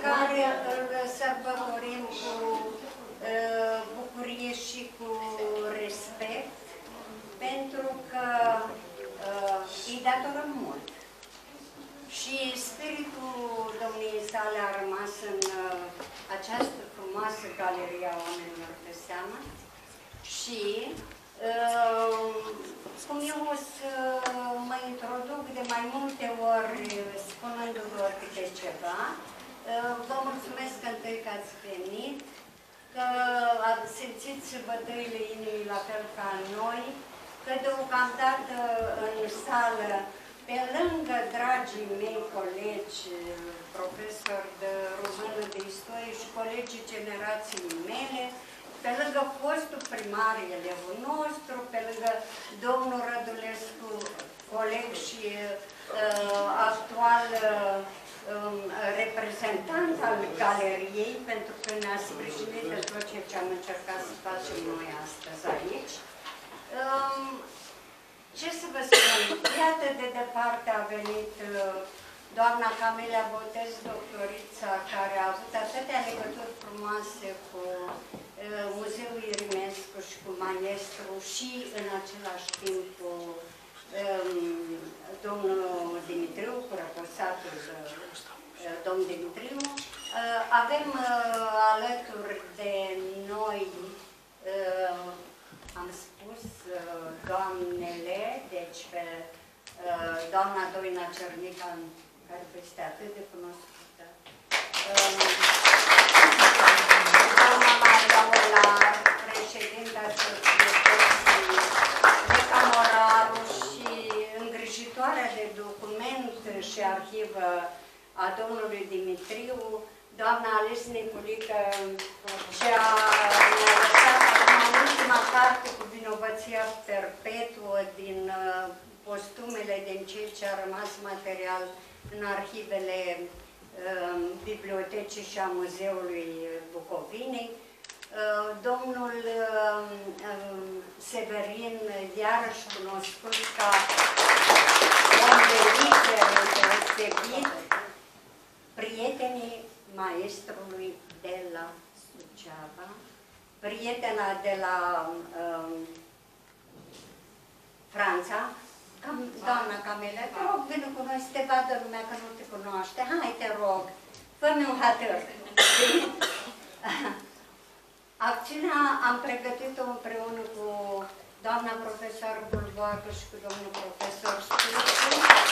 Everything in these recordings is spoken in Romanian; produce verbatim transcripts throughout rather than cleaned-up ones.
care îl sărbătorim cu uh, bucurie și cu respect, pentru că uh, îi datorăm mult. Și spiritul domniei sale a rămas în uh, această frumoasă galerie a oamenilor de seamă și uh, cum eu o să mă introduc de mai multe ori spunându-vă câte ceva, uh, vă mulțumesc întâi că ați venit, că ați simțit bătăile inimii la fel ca noi, că deocamdată în sală, pe lângă dragii mei colegi, profesori de română, de istorie și colegii generației mele, pe lângă fostul primar, elevul nostru, pe lângă domnul Rădulescu, coleg și uh, actual uh, reprezentant al galeriei, pentru că ne-a sprijinit de tot ceea ce am încercat să facem noi astăzi aici. Um, Ce să vă spun? Iată de departe a venit uh, doamna Camelia Botez, doctorița, care a avut atâtea legături frumoase cu uh, Muzeul Irimescu și cu maestru și în același timp cu um, domnul Dimitriu, cu răposatul uh, domn Dimitriu. Uh, avem uh, alături de noi uh, am spus uh, doamnele, deci pe uh, doamna Doina Cernica, care este atât de cunoscută, uh, doamna Maria Ola, președinta Societății de Camoraru și îngrijitoarea de document și arhivă a domnului Dimitriu, doamna Alice Niculică, și a lăsat acum ultima carte cu vinovăția perpetuă din uh, postumele, din ceea ce a rămas material în arhivele uh, Bibliotecii și a Muzeului Bucovinei. Uh, domnul uh, uh, Severin, iarăși cunoscut ca om de litere deosebit, prietenii maestrului de la Suceava, prietena de la um, Franța, Cam, doamna Camelia, te rog, vină cu noi să te vadă lumea că nu te cunoaște. Hai, te rog, fă-mi un hatăr. Acțiunea am pregătit-o împreună cu doamna profesor Bulboacă și cu domnul profesor Stuciu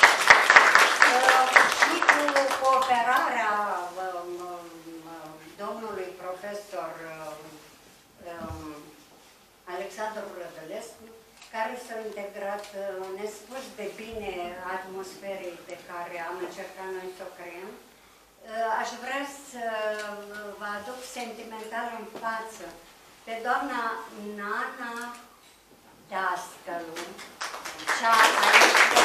și cu cooperarea um, domnului profesor um, Alexandru Rădulescu, care s-a integrat nespus de bine atmosferei pe care am încercat noi să o creăm. Aș vrea să vă aduc sentimental în față pe doamna Nana Dascălu, cea aici de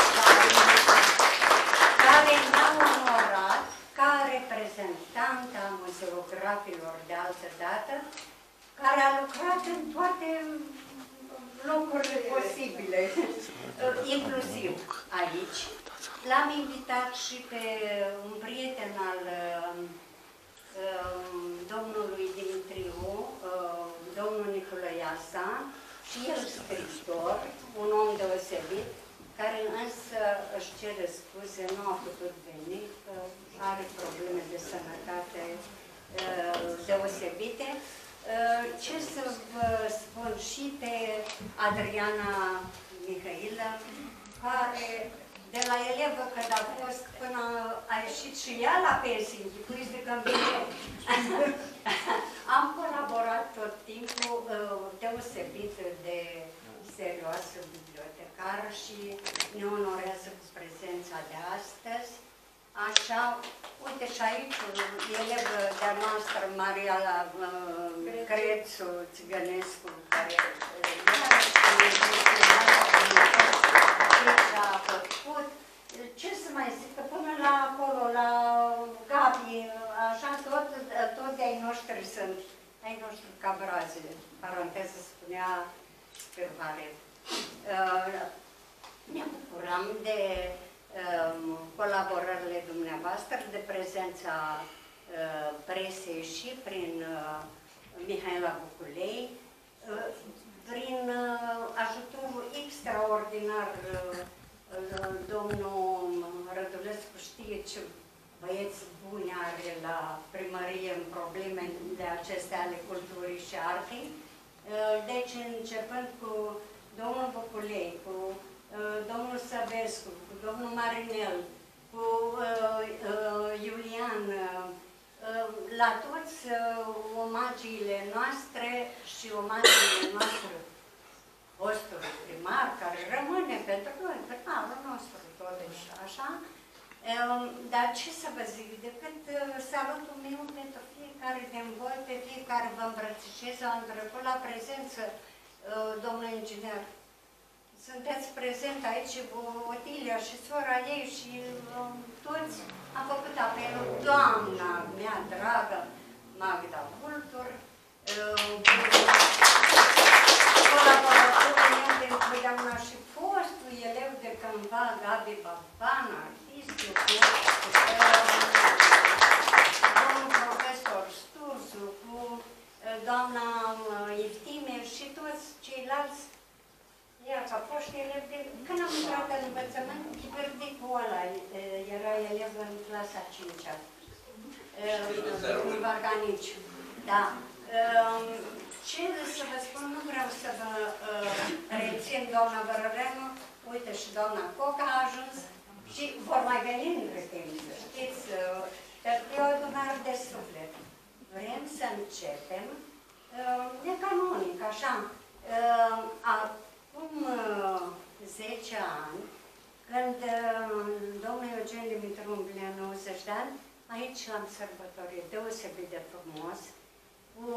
care ne-a onorat ca reprezentant a muzeografilor de altă dată, care a lucrat în toate locurile posibile, inclusiv aici. L-am invitat și pe un prieten al uh, domnului Dimitriu, uh, domnul Nicolaiasa, și el scriitor, un om deosebit, care însă își cere scuze, nu a putut veni, că are probleme de sănătate uh, deosebite. Uh, ce să vă spun și pe Adriana Mihailă, care de la elevă când a fost până a ieșit și ea la pensie, închipuiți de când vine. Am colaborat tot timpul uh, deosebit de serioasă bibliotecară și ne onorează cu prezența de astăzi. Așa, uite și aici, elevă de-a noastră, Maria uh, Crețu Țigănescu, care a făcut. Ce să mai zic, că până la acolo, la Gabi, așa, tot, tot de-ai noștri sunt, ai noștri ca brazile, paranteză spunea Spirvarev. Uh, ne bucurăm de um, colaborările dumneavoastră, de prezența presei și prin Mihaela Buculei, prin ajutorul extraordinar. Domnul Rădulescu știe ce băieți buni are la primărie în probleme de acestea ale culturii și artei. Deci, începând cu domnul Buculei, cu domnul Săvescu, cu domnul Marinel, cu Iulian, la toți omagiile noastre și omagiile noastre fostului primar, care rămâne pentru noi, primarul nostru, totuși, așa. Dar ce să vă zic, decât salutul meu pentru fiecare din voi, pe fiecare vă îmbrățișez, am trecut la prezență, domnule inginer. Sunteți prezent aici, Otilia și sora ei și toți. Am făcut apelul, doamna mea dragă, Magda Vultur, colaboratorul meu de întotdeauna și fostul elev de cândva, Gabi Baban, artistul, cu domnul profesor Sturzu, cu doamna Iftime și toți ceilalți. Iar ca foști elevi de... Când am intrat în învățământ, Verdicul ăla era elev în clasa a cincea. Domnul Varganici. Da. Ce să vă spun, nu vreau să vă rețin, doamna Vărăreanu, uite și doamna Coca a ajuns și vor mai veni între timp, știți, e o adunare de suflet. Vrem să începem necanonic, așa. Acum zece ani, când domnul Eugen Dimitru împlinea nouăzeci de ani, aici l-am sărbătorit deosebit de frumos, cu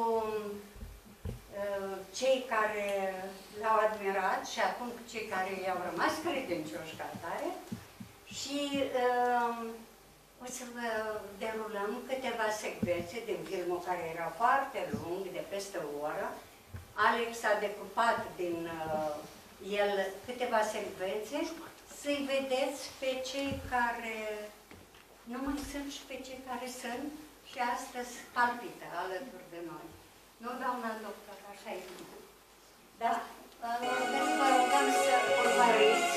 cei care l-au admirat și acum cu cei care i-au rămas credincioși ca atare. Și uh, o să vă derulăm câteva secvențe din filmul care era foarte lung, de peste o oră. Alex a decupat din uh, el câteva secvențe, să-i vedeți pe cei care nu mai sunt și pe cei care sunt și astăzi palpită alături de noi. Nu, doamna doctor, așa e. Da? Deci vă rugăm să urmăriți.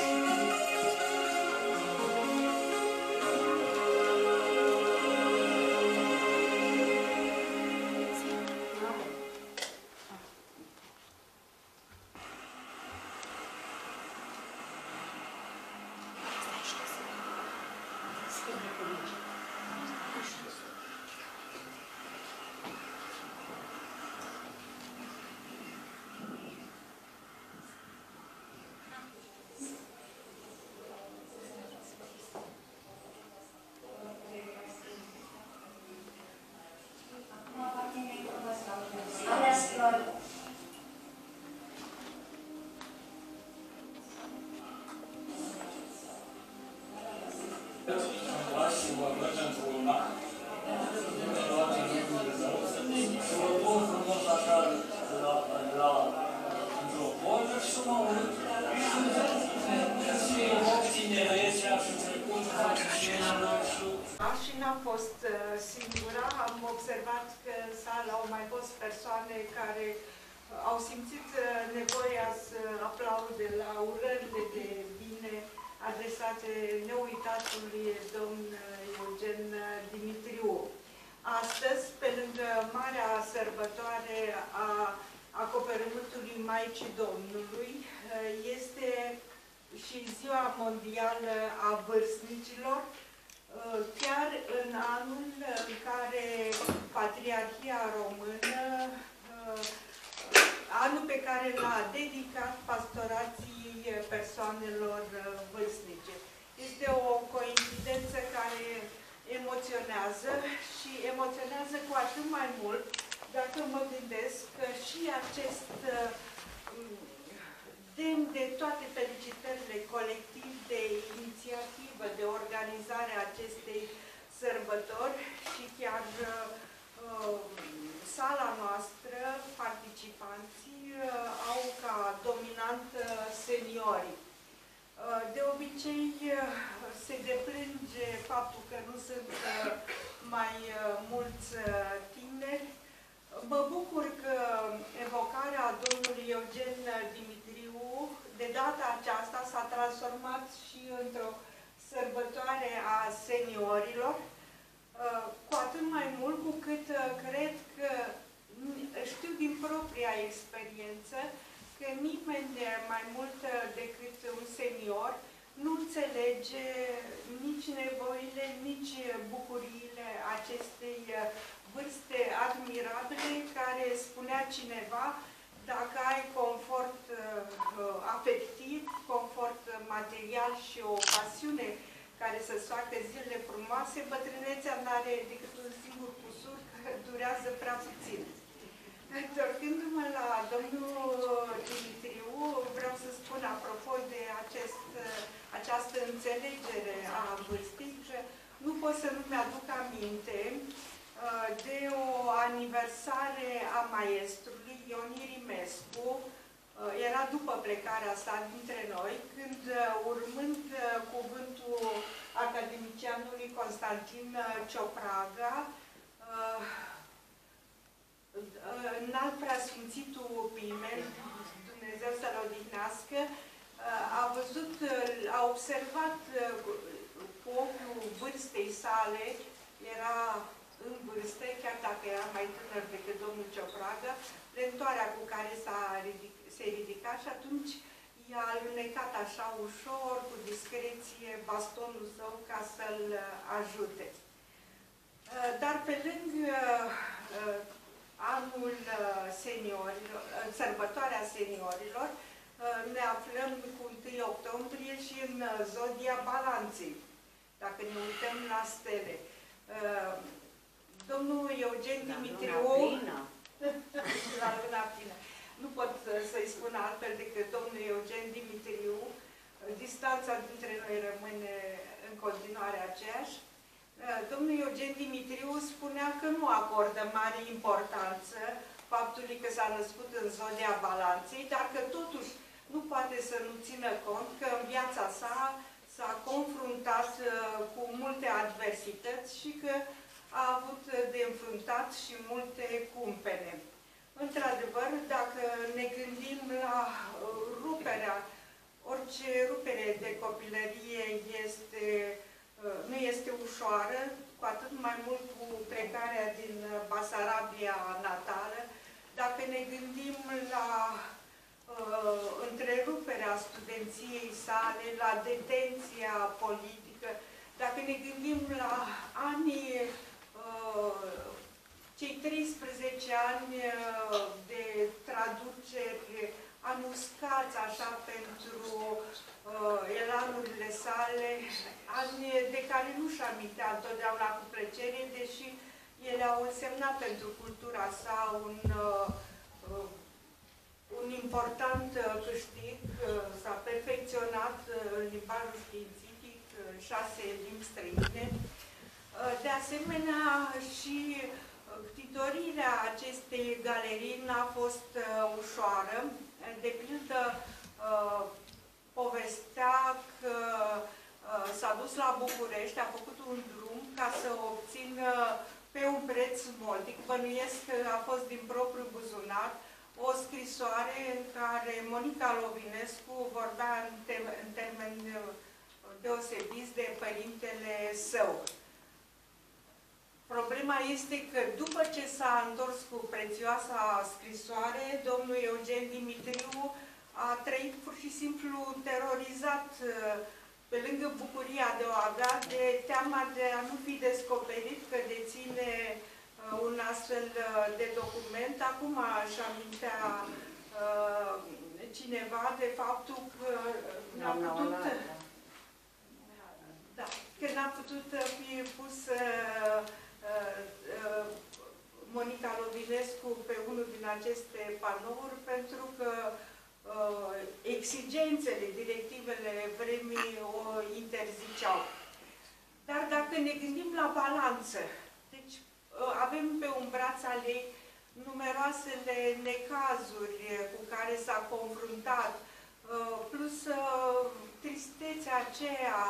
Și n-am fost singura, am observat că în sală au mai fost persoane care au simțit nevoia să aplaude la urările de bine adresate neuitatului domn Eugen Dimitriu. Astăzi, pe lângă marea sărbătoare a acoperământului Maicii Domnului, este și Ziua Mondială a Vârstnicilor, chiar în anul în care Patriarhia Română, anul pe care l-a dedicat pastorației persoanelor vârstnice. Este o coincidență care emoționează și emoționează cu atât mai mult dacă mă gândesc că și acest demn de toate felicitările colectiv, de inițiativă, de organizare a acestei sărbători și chiar uh, sala noastră, participanții, uh, au ca dominant uh, seniorii. Uh, de obicei, uh, se deplânge faptul că nu sunt mai mulți tineri. Mă bucur că evocarea domnului Eugen Dimitriu de data aceasta s-a transformat și într-o sărbătoare a seniorilor, cu atât mai mult cu cât cred că știu din propria experiență că nimeni mai mult decât un senior nu înțelege nici nevoile, nici bucuriile acestei vârste admirabile, care spunea cineva, dacă ai confort afectiv, confort material și o pasiune care să-ți facă zilele frumoase, bătrânețea nu are decât un singur cusur, că durează prea puțin. Întorcându-mă la domnul Dimitriu, vreau să spun, apropo de acest, această înțelegere a vârstei, că nu pot să nu mi-aduc aminte de o aniversare a maestrului Ion Irimescu. Era după plecarea sa dintre noi, când, urmând cuvântul academicianului Constantin Ciopraga, înalt preasfințitul Pimen, Dumnezeu să-l odihnească, a văzut, a observat cu ochiul vârstei sale, era în vârstă, chiar dacă era mai tânăr decât domnul Ciopraga, lentoarea cu care ridic, se ridica și atunci i-a alunecat așa ușor, cu discreție, bastonul său ca să-l ajute. Dar pe lângă anul seniorilor, sărbătoarea seniorilor, ne aflăm cu întâi octombrie și în zodia Balanței, dacă ne uităm la stele. Domnul Eugen Dimitriu, la luna plină, nu pot să-i spun altfel decât domnul Eugen Dimitriu, distanța dintre noi rămâne în continuare aceeași. Domnul Eugen Dimitriu spunea că nu acordă mare importanță faptului că s-a născut în zodia Balanței, dar că totuși nu poate să nu țină cont că în viața sa s-a confruntat cu multe adversități și că a avut de înfruntat și multe cumpene. Într-adevăr, dacă ne gândim la ruperea, orice rupere de copilărie este, nu este ușoară, cu atât mai mult cu plecarea din Basarabia natală, dacă ne gândim la uh, întreruperea studenției sale, la detenția politică, dacă ne gândim la anii, uh, cei treisprezece ani de traduceri anuscați așa pentru uh, elanurile sale, ani de care nu-și amintea întotdeauna cu plăcere, deși ele au însemnat pentru cultura sa un, uh, un important câștig. S-a perfecționat în limbajul științific, șase limbi străine. De asemenea, și ctitorirea acestei galerii n-a fost ușoară. De pildă, povestea că s-a dus la București, a făcut un drum ca să obțină pe un preț modic, bănuiesc că a fost din propriul buzunar, o scrisoare în care Monica Lovinescu vorbea în, tem în termeni deosebiți de părintele său. Problema este că după ce s-a întors cu prețioasa scrisoare, domnul Eugen Dimitriu a trăit pur și simplu terorizat, pe lângă bucuria de o avea, de teama de a nu fi descoperit că deține un astfel de document. Acum își amintea uh, cineva de faptul că n-a putut, da, că n-a putut fi pus uh, uh, Monica Lovinescu pe unul din aceste panouri, pentru că uh, exigențele, directivele vremii o interziceau. Dar dacă ne gândim la balanță, deci avem pe un braț al ei numeroasele necazuri cu care s-a confruntat, plus tristețea aceea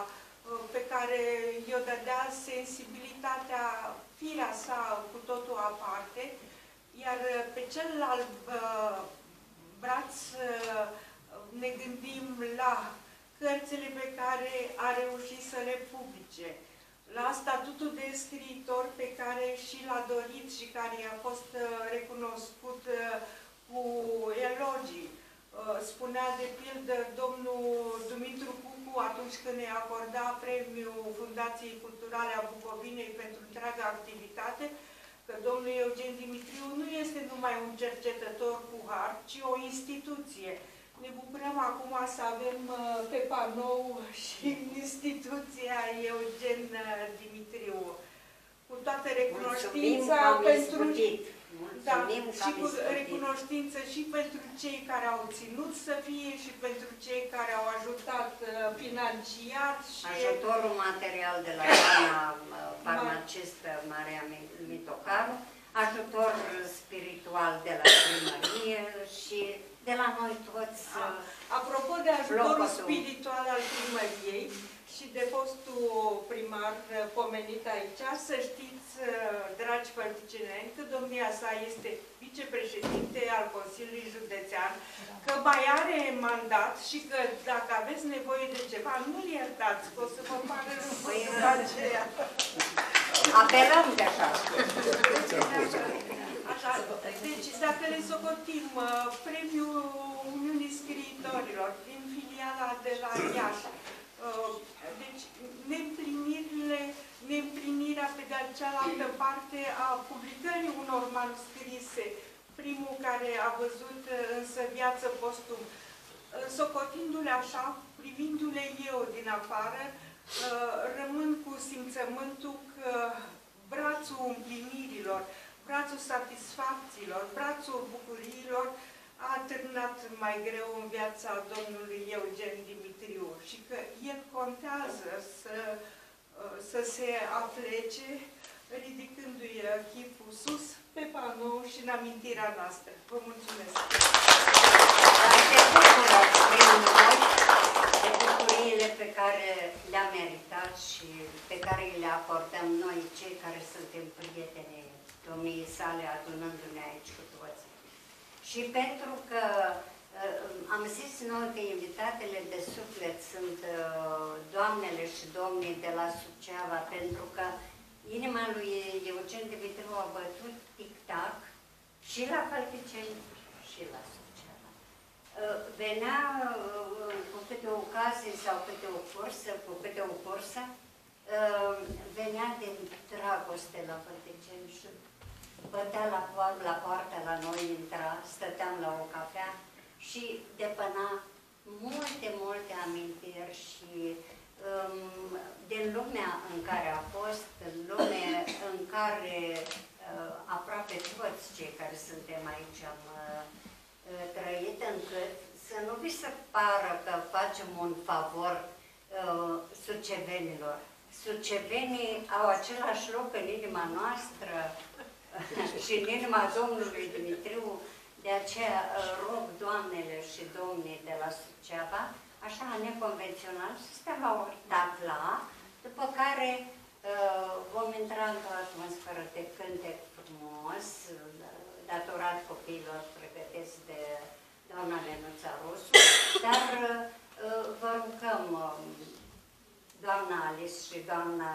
pe care i-o dădea sensibilitatea, firea sa cu totul aparte, iar pe celălalt braț ne gândim la cărțile pe care a reușit să le publice, la statutul de scriitor pe care și l-a dorit și care a fost recunoscut cu elogii. Spunea de pildă domnul Dumitru Cucu atunci când ne acorda premiul Fundației Culturale a Bucovinei pentru întreaga activitate, că domnul Eugen Dimitriu nu este numai un cercetător cu har, ci o instituție. Ne bucurăm acum să avem pe panou și instituția Eugen Dimitriu. Cu toată recunoștința pentru... Da, și cu recunoștință și pentru cei care au ținut să fie și pentru cei care au ajutat financiar. Și ajutorul material de la doamna farmacistă Maria Mitocaru, ajutor spiritual de la primărie și de la noi toți. A, apropo de ajutorul spiritual al primăriei și de fostul primar pomenit aici, să știți, dragi părticeneni, că domnia sa este vicepreședinte al Consiliului Județean, că mai are mandat și că dacă aveți nevoie de ceva, nu-l iertați, că o să vă pară rău după aceea. Apelăm de așa. Așa, deci dacă le socotim premiul Uniunii Scriitorilor din filiala de la Iași, deci neîmplinirile, neîmplinirea pe de cealaltă parte a publicării unor manuscrise, primul care a văzut însă viață postum, socotindu-le așa, privindu-le eu din afară, rămân cu simțământul că brațul împlinirilor, brațul satisfacțiilor, brațul bucuriilor a atârnat mai greu în viața domnului Eugen Dimitriu și că el contează să, să se aplece, ridicându-i chipul sus pe panou și în amintirea noastră. Vă mulțumesc! Te bucură prin noi de bucuriile pe care le-a meritat și pe care le acordăm noi, cei care suntem prietenii domniei sale, adunându-ne aici cu toți. Și pentru că am zis noi că invitatele de suflet sunt doamnele și domnii de la Suceava, pentru că inima lui Eugen Dimitriu a bătut tic-tac și la Fălticeni și la Suceava. Venea cu câte o ocazie sau câte o cursă, cu câte o cursă, venea din dragoste la Fălticeni și bătea la, la poartă la noi, intra, stăteam la o cafea și depăna multe, multe amintiri și um, din lumea în care a fost, în lumea în care uh, aproape toți cei care suntem aici am uh, trăit, încât să nu vi se pară că facem un favor uh, sucevenilor. Sucevenii au același loc în inima noastră și în inima domnului Dimitriu, de aceea rog doamnele și domnii de la Suceava, așa neconvențional, să stea la o tafla, după care uh, vom intra într-o atmosferă de cântec frumos, datorat copiilor pregătiți de doamna Lenuța Rosu, dar uh, vă rugăm, uh, doamna Alice și doamna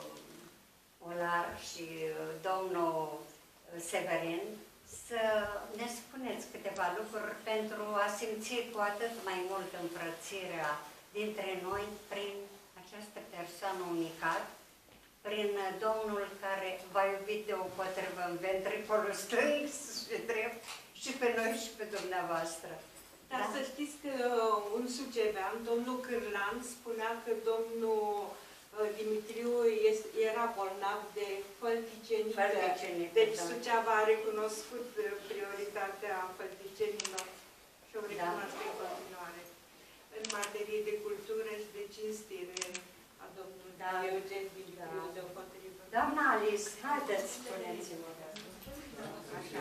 uh, Olar și uh, domnul Severin, să ne spuneți câteva lucruri pentru a simți cu atât mai mult îmbrățirea dintre noi prin această persoană unicat, prin Domnul care v-a iubit deopotrivă în ventricolul stâng și drept și pe noi și pe dumneavoastră. Dar da? Să știți că un sucevean, domnul Cârlan, spunea că domnul Dimitriu era bolnav de fălticenită. Deci Suceava a recunoscut prioritatea fălticenilor și o recunoaște în continuare. În materie de cultură și de cinstire a domnului da. Eugen Dimitriu da. Deopotrivă. Doamna Alice, haideți, spuneți-mă. Așa.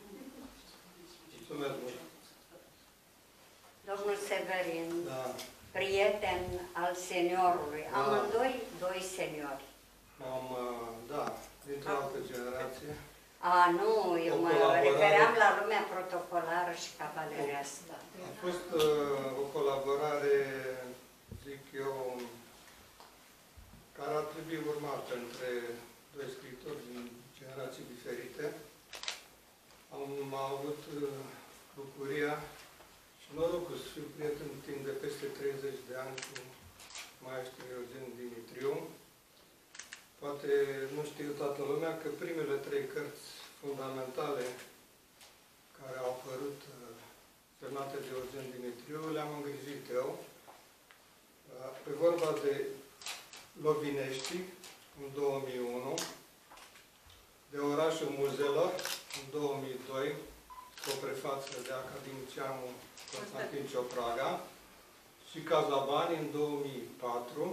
Mulțumesc mult. Domnul Severin. Da. prieten al seniorului. Da. Amândoi, doi seniori. Am, da, dintr-o altă generație. A, nu, eu mă refeream la lumea protocolară și cavalerească. A fost uh, o colaborare, zic eu, care ar trebui urmată între doi scriitori din generații diferite. Am avut uh, bucuria și norocul să fiu prieten timp de peste treizeci de ani cu maestru Eugen Dimitriu. Poate nu știu toată lumea că primele trei cărți fundamentale care au apărut semnate de Eugen Dimitriu le-am îngrijit eu. Pe vorba de Lovinești, în două mii unu, de Orașul Muzelor, în două mii doi, cu o prefață de academicianul Constantin Ciopraga, și Cazabani, în două mii patru,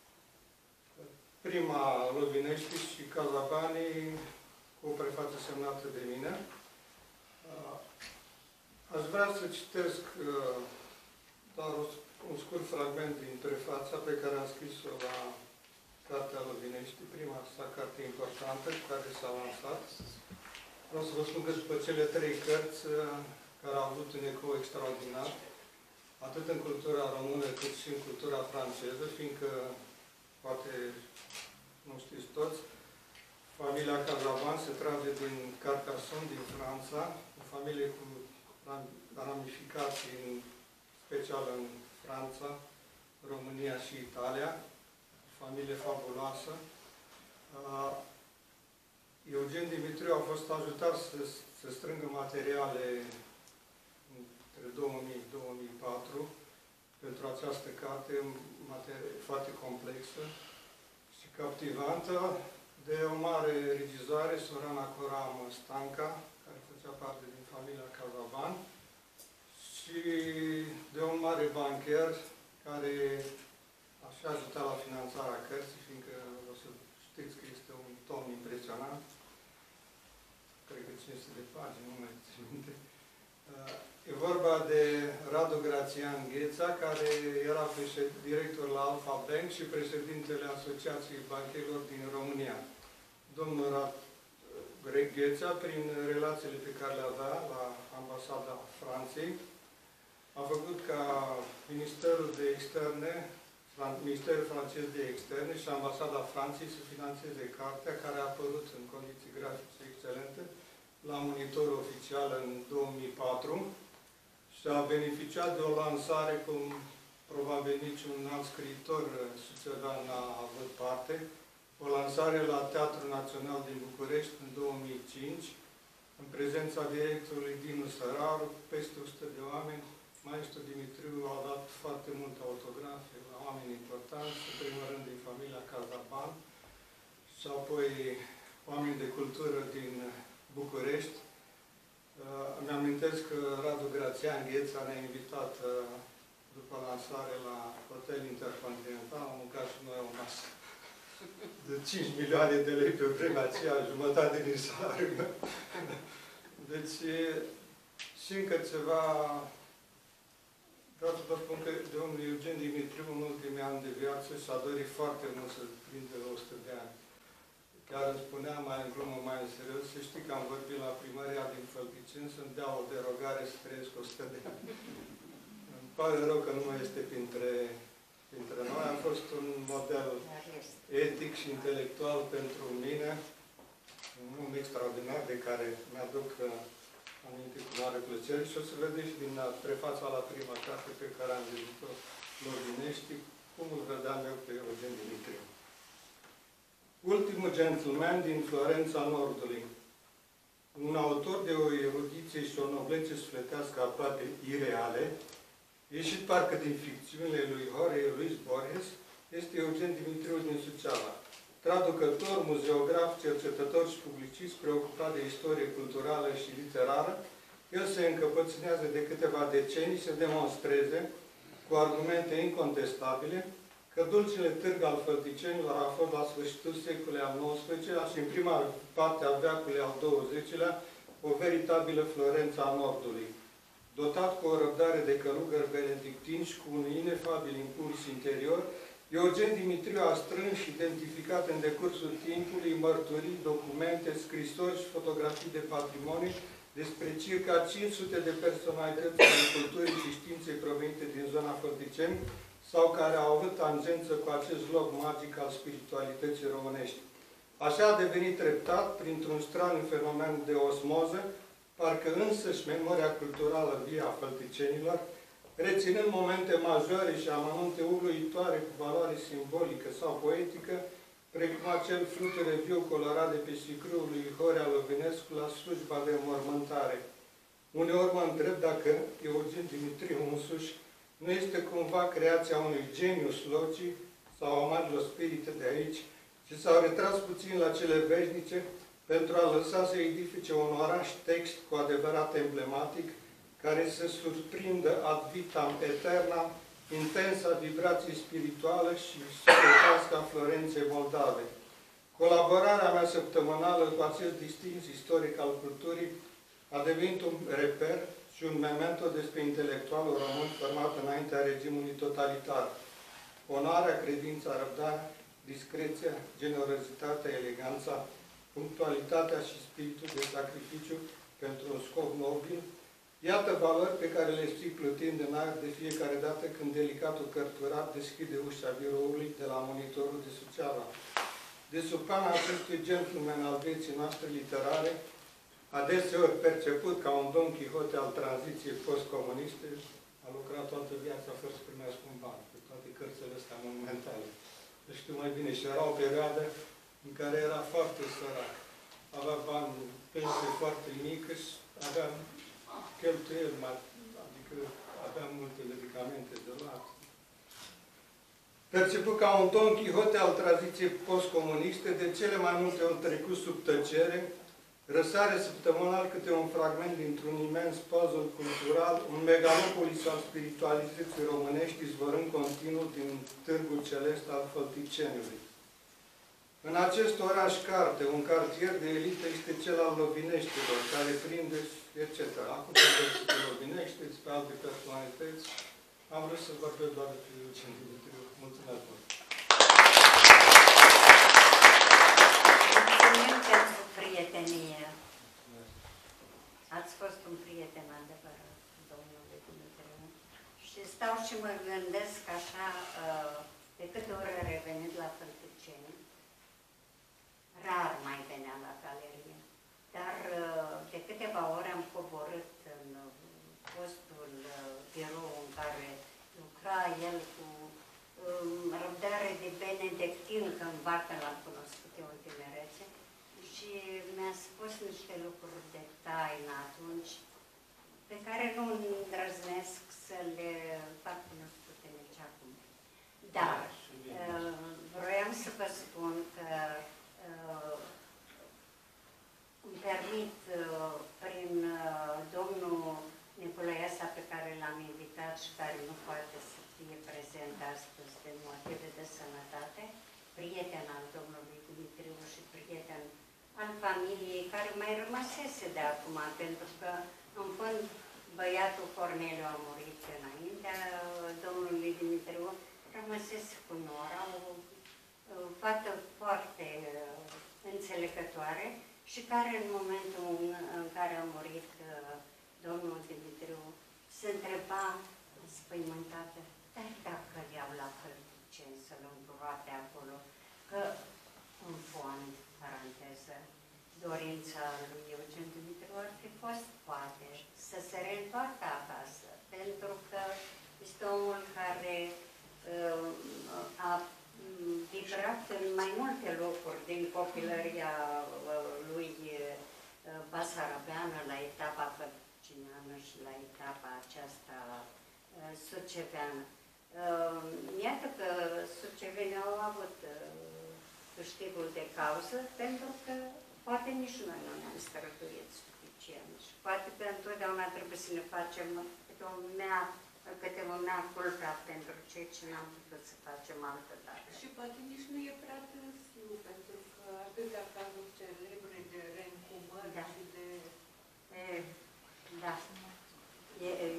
prima Lovinești și Cazabani, cu o prefață semnată de mine. Aș vrea să citesc doar un scurt fragment din prefața pe care am scris-o la Cartea Lovinești, prima sa carte importantă cu care s-a lansat. Vreau să vă spun că după cele trei cărți care au avut un ecou extraordinar, atât în cultura română cât și în cultura franceză, fiindcă, poate nu știți toți, familia Cazaban se trage din Carcassonne, din Franța, o familie cu ramificații, în special în Franța, România și Italia, o familie fabuloasă. Eugen Dimitriu a fost ajutat să, să strângă materiale între două mii - două mii patru pentru această carte, materie foarte complexă și captivantă, de o mare regizoare, Sorana Coram Stanca, care făcea parte din familia Cazaban, și de un mare bancher care a ajutat la finanțarea cărții, fiindcă o să știți că este un tom impresionant. Cred că cinci sute de pagini, nu mai țin minte. E vorba de Radu Grațian Gheța, care era director la Alpha Bank și președintele Asociației Bancherilor din România. Domnul Gheța, prin relațiile pe care le avea la Ambasada Franței, a făcut ca Ministerul de Externe, Ministerul francez de Externe și Ambasada Franței să finanțeze cartea, care a apărut în condiții grafice excelente la Monitor Oficial în două mii patru și a beneficiat de o lansare cum probabil niciun alt scriitor sucedan n-a avut parte, o lansare la Teatrul Național din București în două mii cinci, în prezența directorului Dinu Săraru, peste o sută de oameni. Maestru Dimitriu a dat foarte multe autografe la oameni importanți, în primul rând din familia Cazaban și apoi oameni de cultură din București. Îmi amintesc că Radu Grațian Gheța ne-a invitat după lansare la Hotel Intercontinental, am mâncat și noi o masă de cinci milioane de lei pe vremea aceea, jumătate din salariul meu. Deci, și încă ceva, vreau să vă spun că domnul Eugen Dimitriu, în ultimii ani de viață, și-a dorit foarte mult să prinde o sută de ani. Chiar îmi spunea mai în glumă, mai în serios, să știi că am vorbit la primăria din Fălticeni să-mi dea o derogare să trăiesc o sută de ani. Îmi pare rău că nu mai este printre, printre noi. A fost un model etic și intelectual pentru mine, un om extraordinar de care mi-aduc aminte cu mare plăcere și o să vedeți și din prefața la prima carte pe care am citit-o, Lovinești, cum îl vedeam eu pe Eugen Dimitriu. Ultimul gentleman din Florența Nordului. Un autor de o erudiție și o noblețe sufletească aproape ireale, ieșit parcă din ficțiunile lui Jorge Luis Borges, este Eugen Dimitriu din Suceava. Traducător, muzeograf, cercetător și publicist preocupat de istorie culturală și literară, el se încăpățânează de câteva decenii să demonstreze, cu argumente incontestabile, că dulcele târg al fălticenilor a fost la sfârșitul secolului al nouăsprezecelea și în prima parte a veacului al douăzecilea o veritabilă Florența a Nordului. dotat cu o răbdare de călugări benedictini și cu un inefabil impuls interior, Eugen Dimitriu a strâns și identificat în decursul timpului mărturii, documente, scrisori și fotografii de patrimoniu despre circa cinci sute de personalități ale culturii și științei provenite din zona Fălticeni sau care au avut tangență cu acest loc magic al spiritualității românești. Așa a devenit treptat, printr-un straniu fenomen de osmoză, parcă însăși memoria culturală vie a fălticenilor, reținând momente majore și amănunte uluitoare cu valoare simbolică sau poetică, precum acel fluture viu colorat de pe sicrâul lui Horea Lovinescu la slujba de înmormântare. Uneori mă întreb dacă Eugen Dimitriu însuși nu este cumva creația unui genius loci sau a marilor spirite de aici, și s-au retras puțin la cele veșnice pentru a lăsa să edifice un oraș text cu adevărat emblematic, care să surprindă ad vitam aeterna intensa vibrație spirituală și sufletească a Florenței Moldave. Colaborarea mea săptămânală cu acest distins istoric al culturii a devenit un reper și un memento despre intelectualul român format înaintea regimului totalitar. Onoarea, credința, răbdarea, discreția, generozitatea, eleganța, punctualitatea și spiritul de sacrificiu pentru un scop nobil, iată valori pe care le știi plătind în aer de fiecare dată când delicatul cărturat deschide ușa biroului de la monitorul de Suceava. De sub pana acestui gentleman al vieții noastre literare, adeseori perceput ca un Don Quixote al tranziției post-comuniste, a lucrat toată viața fără să primească un ban, pe toate cărțile astea monumentale. Știu mai bine, și era o perioadă în care era foarte sărac. Avea bani, pensie foarte mică și avea cheltuieli, adică avea multe medicamente de luat. Perceput ca un Don Quixote al tranziției postcomuniste, de cele mai multe ori trecut sub tăcere, răsare săptămânal câte un fragment dintr-un imens puzzle cultural, un megalopolis al spiritualității românești, izvorând continuu din Târgul Celest al Fălticeniului. În acest oraș carte, un cartier de elită este cel al Lovineștilor, care prinde, et cetera. Acum vorbesc pe Lovinești, pe alte personalități. Am vrut să vorbesc doar de Eugen Dimitriu. Mulțumesc mult! Mulțumim pentru prietenie. Ați fost un prieten adevărat, domnule Dimitriu. Și stau și mă gândesc așa, de câte ori a revenit la Fălticeni, rar mai venea la galerie, dar de câteva ore am coborât în postul birou în care lucra el cu răbdare de benedictin, că în Vacă l-am cunoscut eu în tinerețe, și mi-a spus niște lucruri de taină atunci, pe care nu îndrăznesc să le fac cunoscute nici acum. Dar vroiam să vă spun că îmi permit prin domnul Nicolaiasa, pe care l-am invitat și care nu poate să fie prezent astăzi de motive de sănătate, prieten al domnului Dimitriu și prieten al familiei, care mai rămăsese de acum, pentru că în fond băiatul Corneliu a murit înaintea domnului Dimitriu, rămăsese cu Nora, o, o fată foarte înțelegătoare și care în momentul în care a murit domnul Dimitriu se întreba spăimântată, dar dacă le-au la Fălticeni să-l îngroape acolo, că în fond, paranteză, dorința lui Eugen Dimitriu ar fi fost, poate, să se reîntoarcă acasă, pentru că este omul care uh, a vibrat în mai multe locuri din copilăria uh, lui uh, basarabeană la etapa fălticineană și la etapa aceasta uh, suceveană. Uh, iată că sucevenii au avut uh, câștigul de cauză, pentru că poate nici noi nu ne-am străduit suficient și poate că întotdeauna trebuie să ne facem câte un mea, câte un mea culpa pentru ceea ce n-am putut să facem altă dată. Și poate nici nu e prea târziu, pentru că atâtea cazuri celebre de reîncumări da. și de... E, da. E,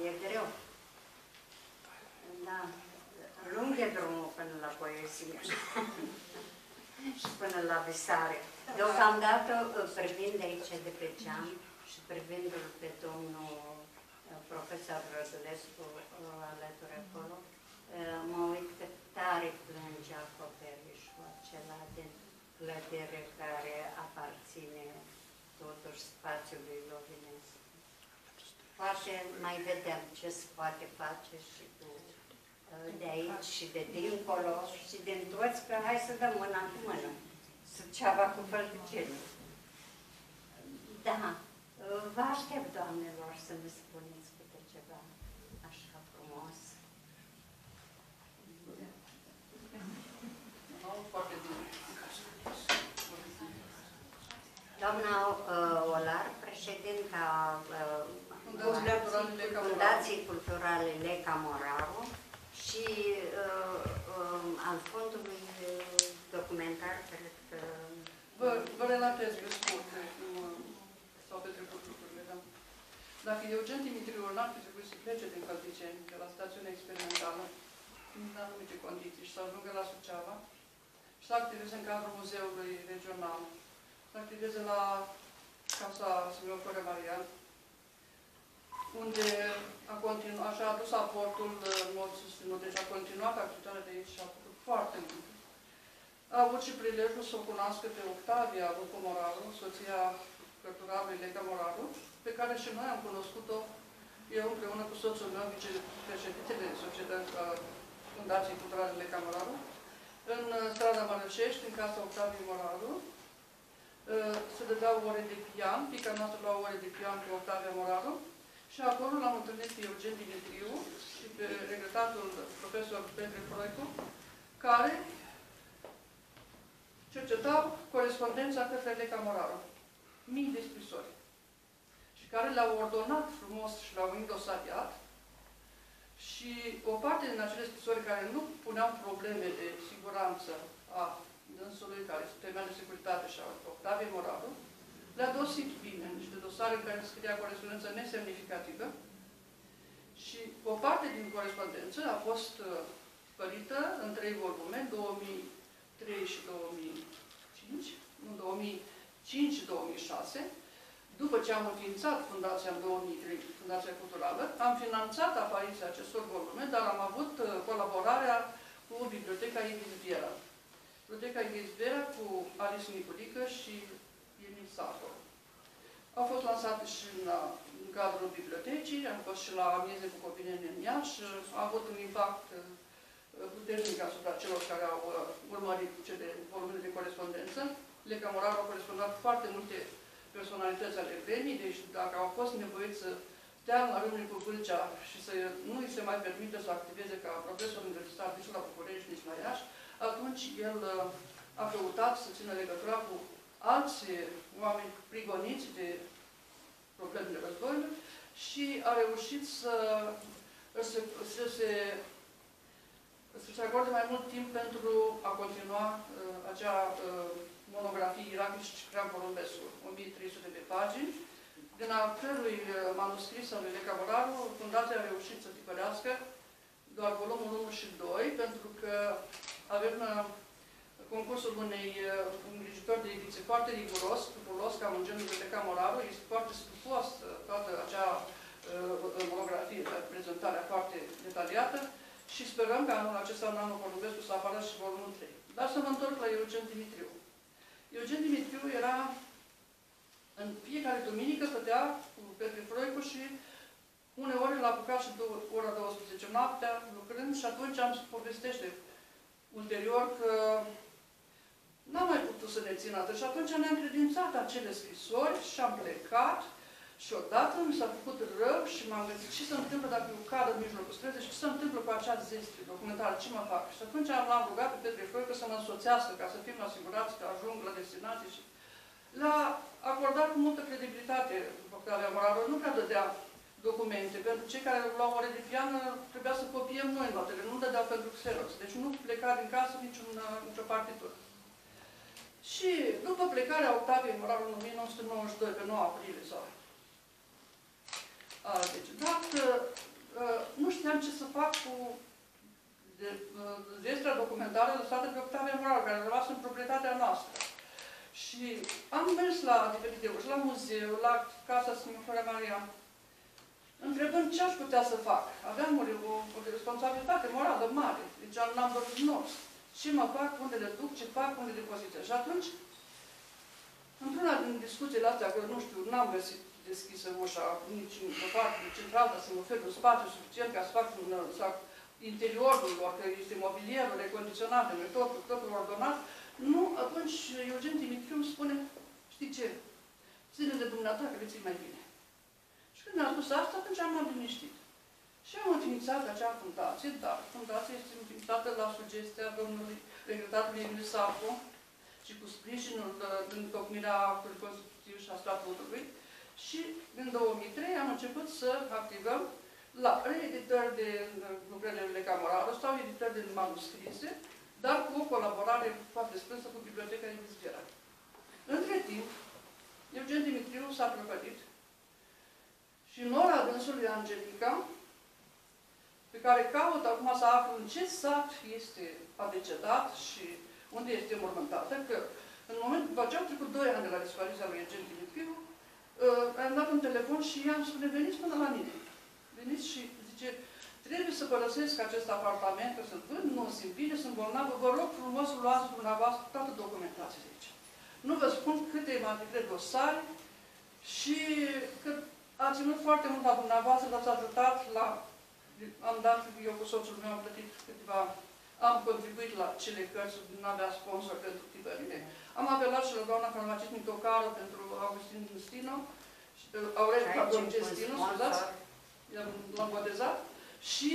ține. Și până la visare. Deocamdată, privind aici de pe geam și privindu-l pe domnul profesor Rădulescu alături acolo, mă uit că tare plânge acoperișul acela de clădire care aparține totuși spațiului Lovinescu. Poate mai vedem ce se poate face și cu de aici și de dincolo și din toți, că hai să dăm mâna cu mână. Suceava cu Fălticeni. Da, vă aștept, doamnelor, să ne spuneți câte ceva așa frumos. Doamna uh, Olar, președinta uh, Fundației Culturale Leca Moraru și uh, uh, al fondului documentar, cred că... Vă, vă relatez pe scurt cum s-au petrecut lucrurile, da? Dacă Eugen Dimitriu n-ar fi trebuit să plece din Fălticeni, de la stațiunea experimentală, în anumite condiții, și să ajungă la Suceava, și să activeze în cadrul Muzeului Regional, să activeze la Casa Simeon Florea Marian, unde a continuat, așa a dus aportul în mod susținut, deci a continuat activitatea de aici și a făcut foarte mult. A avut și prilejul să o cunoască pe Octavia Lucu Moraru, soția cărturarului Leca Moraru, pe care și noi am cunoscut-o, eu împreună cu soțul meu, vicepreședintele Fundației Culturale Leca Moraru, în strada Mărășești, în casa Octaviei Moraru. Se dădeau ore de pian, pica noastră lua ore de pian cu Octavia Moraru, și acolo l-am întâlnit pe Eugen Dimitriu și pe regretatul profesor Petre Proicu, care cercetau corespondența către Leca Moraru, mii de scrisori, și care le-au ordonat frumos și le-au indosariat, și o parte din acele scrisori care nu puneau probleme de siguranță a dânsului, care se temea de securitate, și a Octaviei Moraru, le-a dosit bine, niște dosare în care scria corespondență nesemnificativă, și o parte din corespondență a fost părită în trei volume, două mii trei și două mii cinci, nu, două mii cinci și două mii șase. După ce am înființat Fundația în două mii trei, Fundația Culturală, am finanțat apariția acestor volume, dar am avut colaborarea cu Biblioteca Ivis Viera. Biblioteca Ivis Viera cu Alice Niculică și Emil Sator. Au fost lansate și în, în cadrul bibliotecii, am fost și la Amieze cu Copileni în Iași, a avut un impact puternic asupra celor care au uh, urmărit cele volumele de corespondență. Leca Moraru a corespondat foarte multe personalități ale vremii, deci dacă au fost nevoiți să stea la rândul cu Vâlcea și să nu îi se mai permite să activeze ca profesor universitar nici la București, nici la Iași, atunci el uh, a căutat să țină legătura cu alți oameni prigoniți de problemele războiului și a reușit să, să, să se să-și acorde mai mult timp pentru a continua uh, acea uh, monografie Irakul și Ciprian Porumbescu, o mie trei sute de pagini. Din al cărui uh, manuscris al lui Leca Moraru, Fundația a reușit să tipărească doar volumul unu și doi, pentru că avem uh, concursul unei uh, îngrijitori de ediție foarte riguros, scrupulos, ca un genul de Leca Moraru, este foarte scrupos uh, toată acea uh, monografie, prezentarea foarte detaliată. Și sperăm că anul acesta, în anul Porumbescu, să apară și volumul trei. Dar să mă întorc la Eugen Dimitriu. Eugen Dimitriu era, în fiecare duminică, stătea cu Petre Proicu și uneori l-a apucat și ora douăsprezece noaptea, lucrând, și atunci am povestește ulterior că n-am mai putut să ne țin atât. Și atunci ne-am credințat acele scrisori și am plecat. Și odată mi s-a făcut rău și m-am gândit ce se întâmplă dacă eu cad în mijlocul străzii și ce se întâmplă cu acea zestri documentară, ce mă fac? Și atunci l-am rugat pe Petre Proicu să mă însoțească, ca să fim asigurați că ajung la destinație. Și l-a acordat cu multă credibilitate Octavia Moraru, nu prea dădea documente. Pentru cei care luau ore de piană, trebuia să copiem noi notele, nu dădeau pentru Xerox. Deci nu pleca din casă niciun, nicio partitură. Și după plecarea Octaviei Moraru în o mie nouă sute nouăzeci și doi, pe nouă aprilie sau deci, dacă uh, nu știam ce să fac cu de uh, extra documentară lăsată pe Octavia Moraru, care a rămas în proprietatea noastră. Și am mers la diferite uși, la muzeu, la Casa Sfântul Maria, întrebând ce aș putea să fac. Aveam o, o, o responsabilitate morală mare, deci n-am dormit nopți. Ce mă fac, unde le duc, ce fac, unde le poziționez. Și atunci, într-una din discuțiile astea, că nu știu, n-am găsit deschisă ușa, nici în o parte, nici într-alta, să-mi ofer un spațiu suficient ca să fac un, sau interiorul, că este mobilierul, recondiționatele, totul, totul ordonat. Nu, atunci Eugen Dimitriu îmi spune, știi ce, ține de dumneata că le ții mai bine. Și când mi-a spus asta, atunci am liniștit. Și am înființat acea fundație, dar fundația este înființată la sugestia domnului regretatului Emil Safu și cu sprijinul din întocmirea actului constitutiv și a statutului. Și în două mii trei am început să activăm la reeditări de lucrările Camoraru sau editări de manuscrise, dar cu o colaborare foarte strânsă cu Biblioteca Edis Vera. Între timp, Eugen Dimitriu s-a prăpădit și nora dânsului Angelica, pe care caut acum să aflu în ce sat este adecedat și unde este mormântată, că în momentul după ce au trecut doi ani de la dispariția lui Eugen Dimitriu, uh, am dat un telefon și i-am spune, veniți până la mine. Veniți și zice, trebuie să părăsesc acest apartament, că sunt vând, nu simt bine, sunt bolnavă, vă rog frumos să luați dumneavoastră toată documentația de aici. Nu vă spun câte materiale dosare și că a ținut foarte mult la dumneavoastră, l-ați ajutat la... Am dat, eu cu soțul meu am plătit câteva... Am contribuit la cele cărți, nu avea sponsor pentru tipările. Am apelat și la doamna farmacist Mitocaru pentru Augustin Stino, Aurel, pardon, Gestino, scuzați, l-am botezat. Și,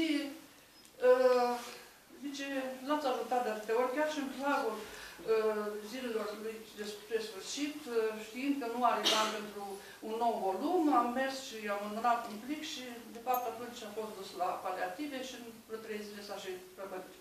uh, zice, l-ați ajutat de atâtea ori, chiar și în pragul uh, zilelor lui despre sfârșit, uh, știind că nu are bani pentru un nou volum, am mers și am înmânat un plic și, de fapt, atunci am fost dus la paliative și în vreo trei zile s-a și prăpădit.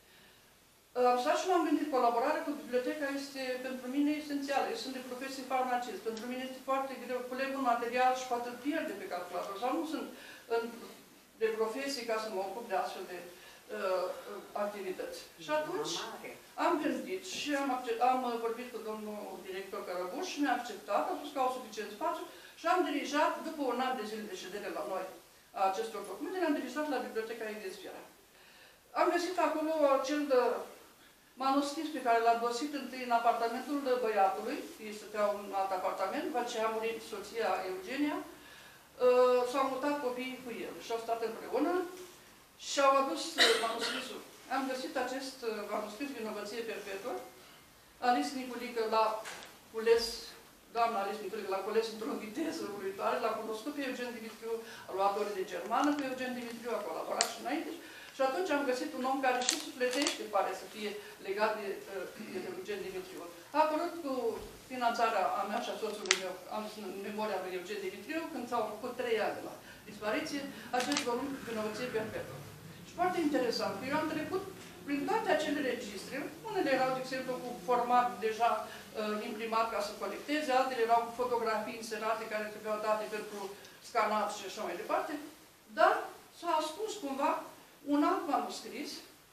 Am stat și m-am gândit, colaborarea cu biblioteca este pentru mine esențială. Eu sunt de profesie farmacist. Pentru mine este foarte greu. Coleg un material și poate îl pierde pe calculator. Sau nu sunt în, de profesie ca să mă ocup de astfel de uh, activități. Și atunci am gândit și am, am vorbit cu domnul director Cărăbuș și mi-a acceptat, a spus că au suficient spațiu și am dirijat, după un an de zile de ședere la noi a acestor documente, le-am dirijat la Biblioteca Edis Vera. Am găsit acolo acel manuscris pe care l-a găsit întâi în apartamentul băiatului, ei stăteau în alt apartament, după ce a murit soția Eugenia, uh, s-au mutat copiii cu el și au stat împreună și au adus manuscrisul. Am găsit acest manuscris Vinovăție perpetuă. Alice Niculică l-a cules, doamna Alice Niculică l-a cules într-o viteză uluitoare, l-a cunoscut pe Eugen Dimitriu, a luat ore de germană pe Eugen Dimitriu, a colaborat și înainte. Și atunci am găsit un om care și sufletește, pare să fie legat de, de Eugen Dimitriu. A apărut cu finanțarea a mea și a soțului meu, am zis în memoria lui Eugen Dimitriu, când s-au făcut trei ani de la dispariție, acest volum cu Vinovăție perpetuă. Și foarte interesant, că eu am trecut prin toate acele registre, unele erau, de exemplu, cu format deja uh, imprimat ca să colecteze, altele erau cu fotografii inserate care trebuiau date pentru scanat și așa mai departe, dar s-a ascuns cumva un alt manuscris,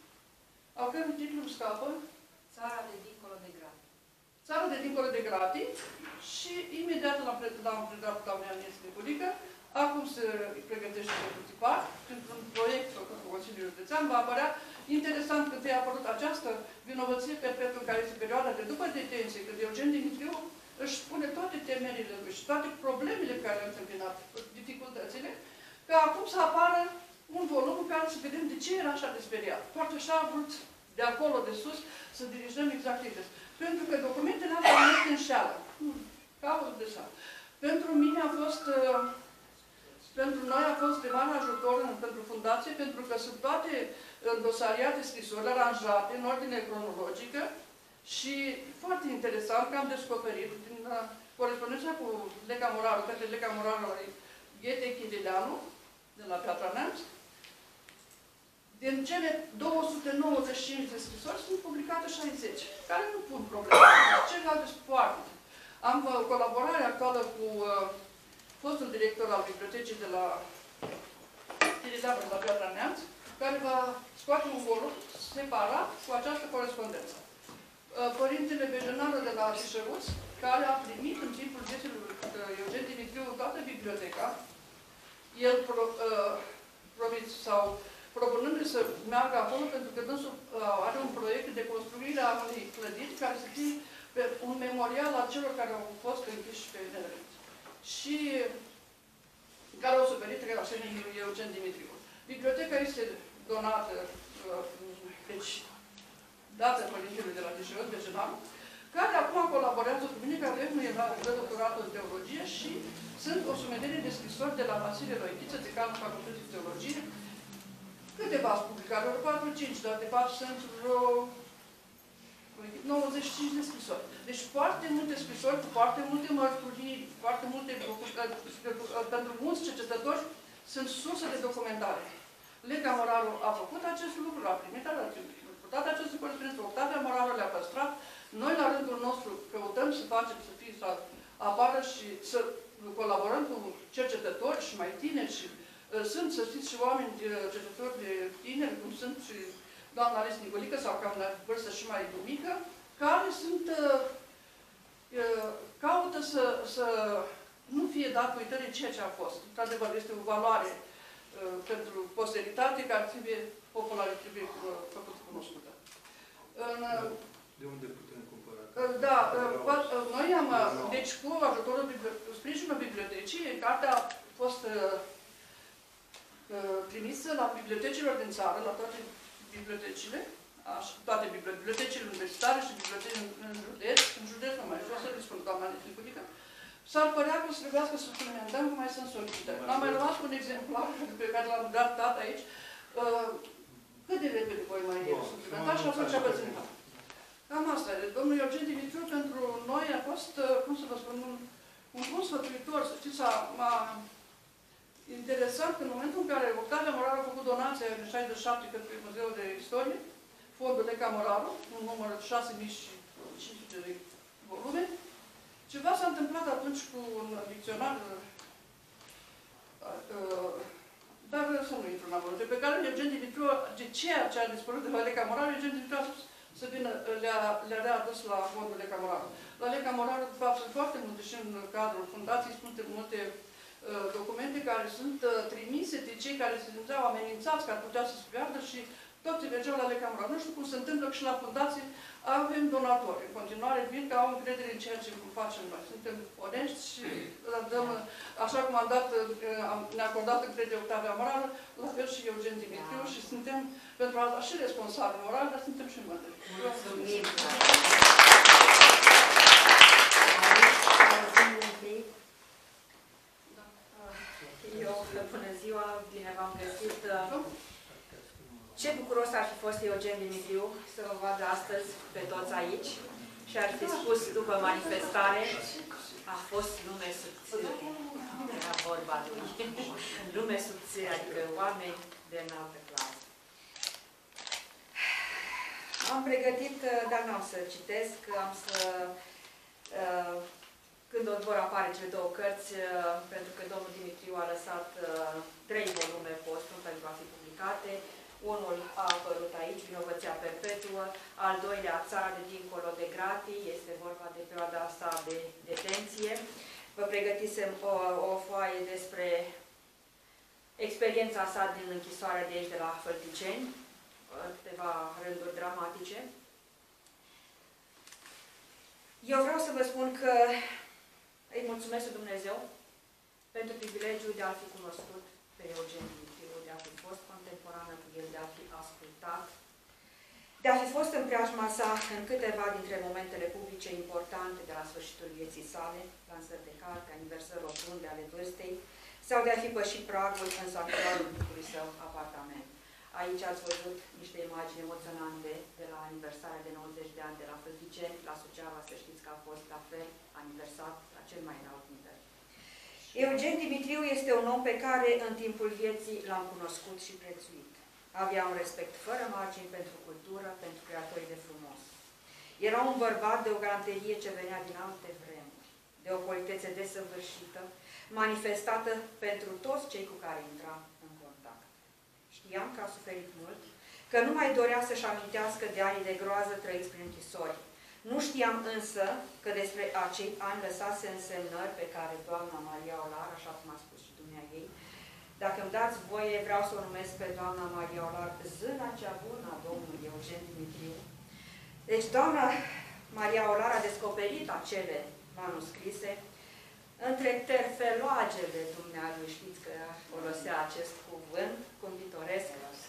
al cărui titlu îmi scapă, Țara de dincolo de gratii. Țara de dincolo de gratii, și imediat l-am predat la doamna Anies Niculică. Acum se pregătește pentru tipar, printr-un proiect făcut cu Consiliul Județean, va apărea interesant când a apărut această vinovăție perpetuă, care este perioada de după detenție, când Eugen Dimitriu își spune toate temerile lui și toate problemele pe care le-a întâmpinat, dificultățile, că acum să apară un volum în care să vedem de ce era așa de speriat. Foarte așa a vrut de acolo, de sus, să dirijăm exact invers. Pentru că documentele astea nu se înșeală. Cauză de așa. Pentru mine a fost, pentru noi a fost de mare ajutor pentru fundație, pentru că sunt toate îndosariate scrisori aranjate în ordine cronologică și foarte interesant că am descoperit din corespondența cu Leca Moraru, către Leca Moraru, Ghete Chideleanu, de la Piatra Neamț. Din cele două sute nouăzeci și cinci de scrisori sunt publicate șaizeci, care nu pun probleme. Celelalte sunt foarte. Am uh, colaborare actuală cu uh, fostul director al bibliotecii de la Tirileavă, de la Piatra Neamț, care va scoate un volum separat cu această corespondență. Părintele Bejenară de la Tișăuț, care a primit în timpul vieții lui Eugen Dimitriu toată biblioteca, el pro, uh, promit sau propunându-i să meargă acolo, pentru că dânsul uh, are un proiect de construire a unei clădiri care să fie un memorial al celor care au fost închiși pe nedrept. Și care au suferit relațiunii lui Eugen Dimitriu. Biblioteca este donată, uh, deci dată părintelui de la Tișăuț, Bejenară, care acum colaborează cu mine, care avem de doctoratul în teologie și sunt o sumedenie de scrisori de la Vasile Roichiță, decanul Facultății de Teologie. Câteva ați publicat, vreo patru cinci, dar de fapt sunt vreo nouăzeci și cinci de scrisori. Deci foarte multe scrisori, cu foarte multe mărturii, foarte multe, pentru mulți cercetători, sunt surse de documentare. Lega Moraru a făcut acest lucru, a primit, a purtat aceste corespondențe, Octavia Moraru le-a păstrat. Noi, la rândul nostru, căutăm să facem, să fie, să apară și să colaborăm cu cercetători și mai tineri și uh, sunt, să știți, și oameni de cercetători de tineri, cum sunt și doamna Ales Nicolică sau cam la vârstă și mai mică, care sunt, uh, uh, caută să, să nu fie dat uitării ceea ce a fost. Într-adevăr, este o valoare uh, pentru posteritate care trebuie populare, trebuie uh, făcută cunoscută. În, uh, De unde putem cumpăra? Da, noi am, deci cu ajutorul, sprijinul bibliotecii, cartea a fost trimisă la bibliotecilor din țară, la toate bibliotecile, așa, toate bibliotecile universitare și bibliotecile în, în județ, în județ nu mai jos, să le spun doamna Nicolică, s-ar părea că o să trebuiască să suplimentăm, că mai sunt solicitări. Am mai rămas cu un exemplar pe care l-am dat aici. Cât de repede voi mai suplimenta și atunci vă țin. Cam asta e. Domnul Eugen Dimitriu pentru noi a fost, cum să vă spun, un, un bun sfătuitor. Să știți, m-a interesat în momentul în care Octavia Moraru a făcut donația în șaizeci și șapte către Muzeul de Istorie, fondul Lega Moraru, un număr de șase mii cinci sute de volume. Ceva s-a întâmplat atunci cu un dicționar, dar să nu intru în amănunte, pe care Eugen Dimitriu, de ceea ce a dispărut de la Lega Moraru, Eugen Dimitriu a spus să vină, le-a le readus la fondul Lega Moraru. La Lega Moraru, de fapt, sunt foarte multe și în cadrul fundației, sunt multe uh, documente care sunt uh, trimise de cei care se simțeau amenințați, care puteau să se piardă și toți mergeau la Lega Moraru. Nu știu cum se întâmplă că și la fundație avem donatori. În continuare vin că au încredere în ceea ce facem noi. Suntem onești și dăm, așa cum am dat, ne-a acordat încredere Octavia Moraru, la fel și Eugen Dimitriu și suntem pentru asta și responsabili moral, dar suntem și mândri. Mulțumim! Eu, bună ziua, bine v-am găsit. Ce bucuros ar fi fost Eugen Dimitriu să vă vadă astăzi pe toți aici și ar fi spus după manifestare, a fost lume subțire. Era vorba lui. Lume subțire, adică oameni de înaltă clasă. Am pregătit, dar n-am să citesc, am să... Când vor apare cele două cărți, pentru că domnul Dimitriu a lăsat trei volume postum pentru a fi publicate. Unul a apărut aici, Vinovăția perpetuă, al doilea, Țara de dincolo de gratii, este vorba de perioada sa de detenție. Vă pregătisem o, o foaie despre experiența sa din închisoarea de aici, de la Fălticeni, câteva rânduri dramatice. Eu vreau să vă spun că îi mulțumesc lui Dumnezeu pentru privilegiul de a fi cunoscut pe Eugen Dimitriu, de a fi fost contemporană cu el, de a fi ascultat, de a fi fost în preajma sa în câteva dintre momentele publice importante de la sfârșitul vieții sale, lansări de carte, aniversări rotunde ale vârstei, sau de a fi pășit pragul în sanctuarul micului său apartament. Aici ați văzut niște imagini emoționante de la aniversarea de nouăzeci de ani de la Fălticeni, la Suceava, să știți că a fost la fel aniversat la cel mai înalt nivel. Eugen Dimitriu este un om pe care în timpul vieții l-am cunoscut și prețuit. Avea un respect fără margini pentru cultură, pentru creatorii de frumos. Era un bărbat de o galanterie ce venea din alte vremuri, de o politețe desăvârșită, manifestată pentru toți cei cu care intra în contact. Știam că a suferit mult, că nu mai dorea să-și amintească de anii de groază trăiți prin închisori. Nu știam însă că despre acei ani lăsase însemnări pe care doamna Maria Olar, așa cum a spus și dumneaei, dacă îmi dați voie, vreau să o numesc pe doamna Maria Olar, zâna cea bună a domnului Eugen Dimitriu. Deci doamna Maria Olar a descoperit acele manuscrise între terfeloagele dumnealui, știți că folosea acest cuvânt, cum pitoresc,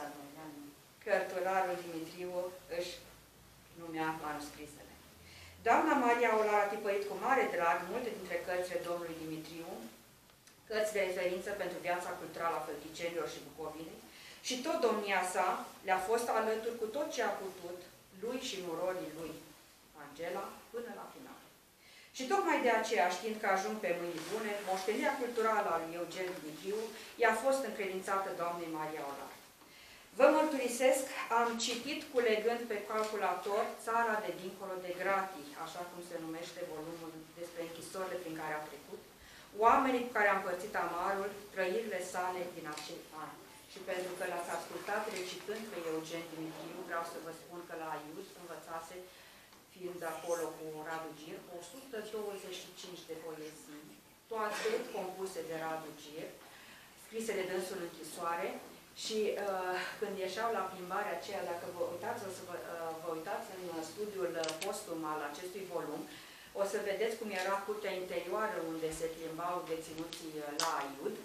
cărturarul Dimitriu își numea manuscrisele. Doamna Maria Olar a tipărit cu mare drag multe dintre cărțile domnului Dimitriu, cărți de referință pentru viața culturală a fălticenilor și bucovinei, și tot domnia sa le-a fost alături cu tot ce a putut lui și nurorii lui, Angela, până la final. Și tocmai de aceea, știind că ajung pe mâini bune, moștenirea culturală a lui Eugen Dimitriu i-a fost încredințată doamnei Maria Olar. Vă mărturisesc, am citit culegând pe calculator Țara de dincolo de gratii, așa cum se numește volumul despre închisorile prin care a trecut, oamenii cu care am împărțit amarul, trăirile sale din acei ani. Și pentru că l-ați ascultat recitând pe Eugen Dimitriu, vreau să vă spun că la Aiud învățase, fiind acolo cu Radu Gir, o sută douăzeci și cinci de poezii, toate compuse de Radu Gir, scrise de dânsul în închisoare. Și uh, când ieșeau la plimbarea aceea, dacă vă uitați, o să vă, uh, vă uitați în studiul postum al acestui volum, o să vedeți cum era curtea interioară unde se plimbau deținuții la Aiud.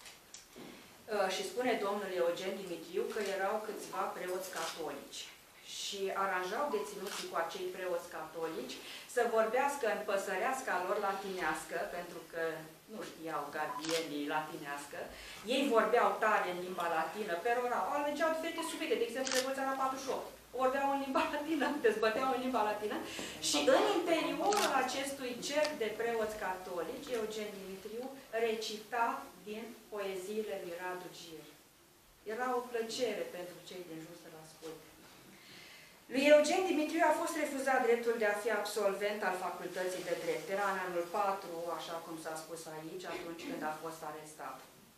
Uh, și spune domnul Eugen Dimitriu că erau câțiva preoți catolici. Și aranjau deținuții cu acei preoți catolici să vorbească în păsăreasca lor latinească, pentru că nu știau gardienii latinească. Ei vorbeau tare în limba latină, perora, alegeau diferite subiecte, de exemplu, Revoluția la patruzeci și opt. Vorbeau în limba latină, dezbăteau în limba latină. Și în interiorul acestui cerc de preoți catolici, Eugen Dimitriu recita din poeziile lui Radu Gir. Era o plăcere pentru cei din jur să-l asculte. Lui Eugen Dimitriu a fost refuzat dreptul de a fi absolvent al facultății de drept. Era în anul patru, așa cum s-a spus aici, atunci când a fost arestat.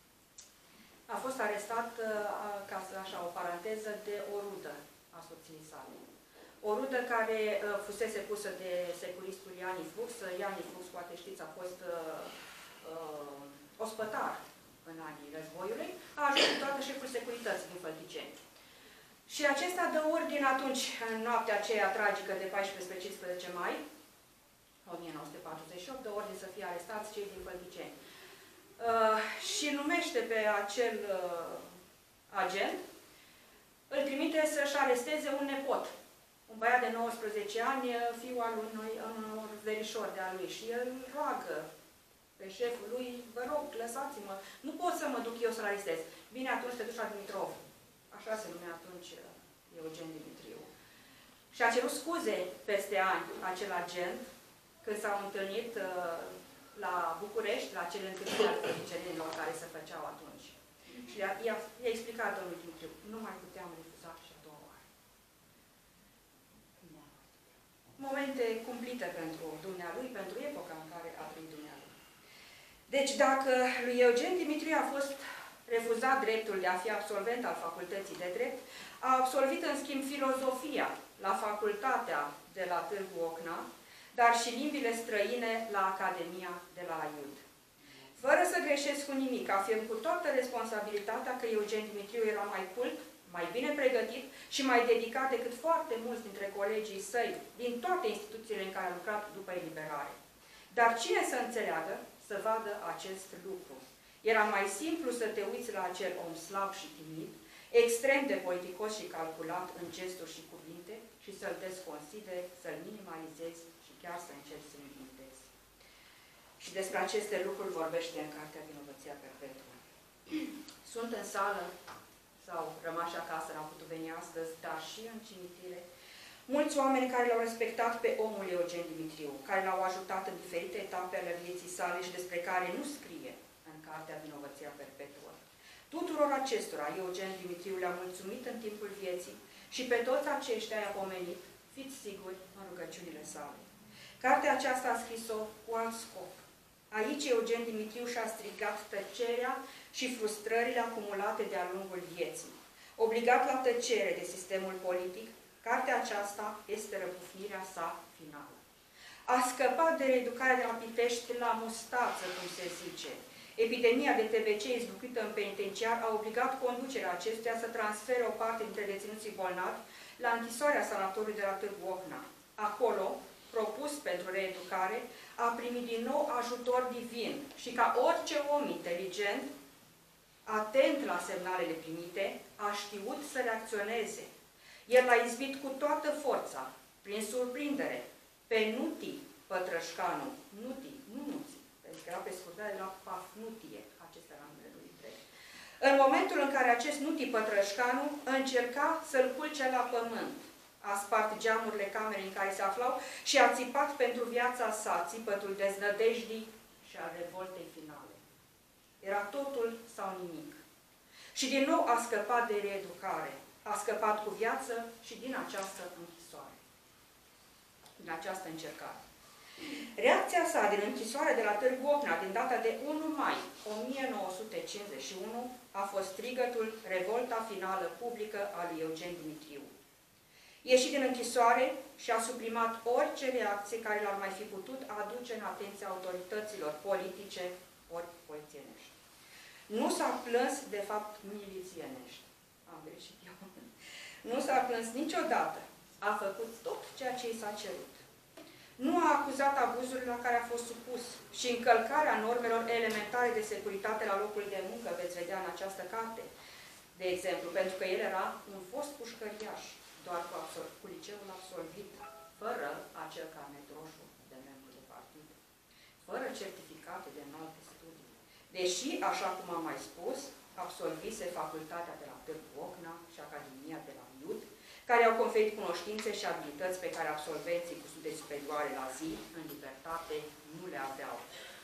A fost arestat, ca să așa o paranteză, de o rudă a soției sale. O rudă care fusese pusă de securistul Iani Flux. Iani Flux, poate știți, a fost uh, ospătar în anii războiului. A ajuns toată șeful securității din Fălticeni. Și acesta dă ordine atunci, în noaptea aceea tragică de paisprezece cincisprezece mai o mie nouă sute patruzeci și opt, dă ordine să fie arestați cei din Fălticeni. Uh, și numește pe acel uh, agent, îl trimite să-și aresteze un nepot. Un băiat de nouăsprezece ani, fiul al unui, unui verișor de-a lui. Și el roagă pe șeful lui, vă rog, lăsați-mă, nu pot să mă duc eu să-l arestez. Bine, atunci te duci la Dimitrov. Așa se numea atunci Eugen Dimitriu. Și a cerut scuze peste ani acel agent, când s-au întâlnit uh, la București, la cele întâlniri ale fălticenilor care se făceau atunci. Și i-a, i-a explicat domnul Dimitriu, nu mai puteam refuza și a doua oară. Momente cumplite pentru dumnealui, pentru epoca în care a trăit dumnealui. Deci dacă lui Eugen Dimitriu a fost refuzat dreptul de a fi absolvent al facultății de drept, a absolvit în schimb filozofia la facultatea de la Târgu Ocna, dar și limbile străine la Academia de la Aiud. Fără să greșesc cu nimic, afirm cu toată responsabilitatea că Eugen Dimitriu era mai cult, mai bine pregătit și mai dedicat decât foarte mulți dintre colegii săi din toate instituțiile în care a lucrat după eliberare. Dar cine să înțeleagă, să vadă acest lucru? Era mai simplu să te uiți la acel om slab și timid, extrem de politicos și calculat în gesturi și cuvinte și să-l desconsideri, să-l minimalizezi și chiar să încerci să-l limitezi. Și despre aceste lucruri vorbește în cartea Vinovăția Perpetuă. Sunt în sală sau rămași acasă, n-au putut veni astăzi, dar și în cimitire, mulți oameni care l-au respectat pe omul Eugen Dimitriu, care l-au ajutat în diferite etape ale vieții sale și despre care nu scrie în cartea Vinovăția Perpetuă. Tuturor acestora, Eugen Dimitriu le-a mulțumit în timpul vieții și pe toți aceștia i-a pomenit, fiți siguri, în rugăciunile sale. Cartea aceasta a scris-o cu alt scop. Aici Eugen Dimitriu și-a strigat tăcerea și frustrările acumulate de-a lungul vieții. Obligat la tăcere de sistemul politic, cartea aceasta este răpufnirea sa finală. A scăpat de reeducarea de la Pitești la mustață, cum se zice. Epidemia de T B C izbucnită în penitenciar a obligat conducerea acestuia să transfere o parte dintre deținuții bolnavi la închisoarea sanatoriului de la Târgu Ocna. Acolo, propus pentru reeducare, a primit din nou ajutor divin și ca orice om inteligent, atent la semnalele primite, a știut să reacționeze. El l-a izbit cu toată forța, prin surprindere, pe Nuti Pătrășcanu, Nuti, nu Nuți, pentru că era pe scurtare la Pafnutie, acestea era numele lui întreg. În momentul în care acest Nuti Pătrășcanu încerca să-l culce la pământ, a spart geamurile camerei în care se aflau și a țipat pentru viața sa, țipătul deznădejdii și a revoltei finale. Era totul sau nimic. Și din nou a scăpat de reeducare, a scăpat cu viață și din această închisoare, din această încercare. Reacția sa din închisoare de la Târgu Ocna, din data de unu mai o mie nouă sute cincizeci și unu, a fost strigătul revolta finală publică a lui Eugen Dimitriu. Ieșit din închisoare și a suprimat orice reacție care l-ar mai fi putut aduce în atenția autorităților politice ori polițienești. Nu s-a plâns, de fapt, milițienești. Am greșit eu. Nu s-a plâns niciodată. A făcut tot ceea ce i s-a cerut. Nu a acuzat abuzurile la care a fost supus și încălcarea normelor elementare de securitate la locul de muncă, veți vedea în această carte. De exemplu, pentru că el era un fost pușcăriaș, doar cu, cu liceul absolvit, fără acel carnet roșu de membru de partid, fără certificate de înalte studii. Deși, așa cum am mai spus, absolvise facultatea de la Târgu Ocna și Academia de la Iud, care au conferit cunoștințe și abilități pe care absolvenții cu studii superioare la zi, în libertate, nu le aveau.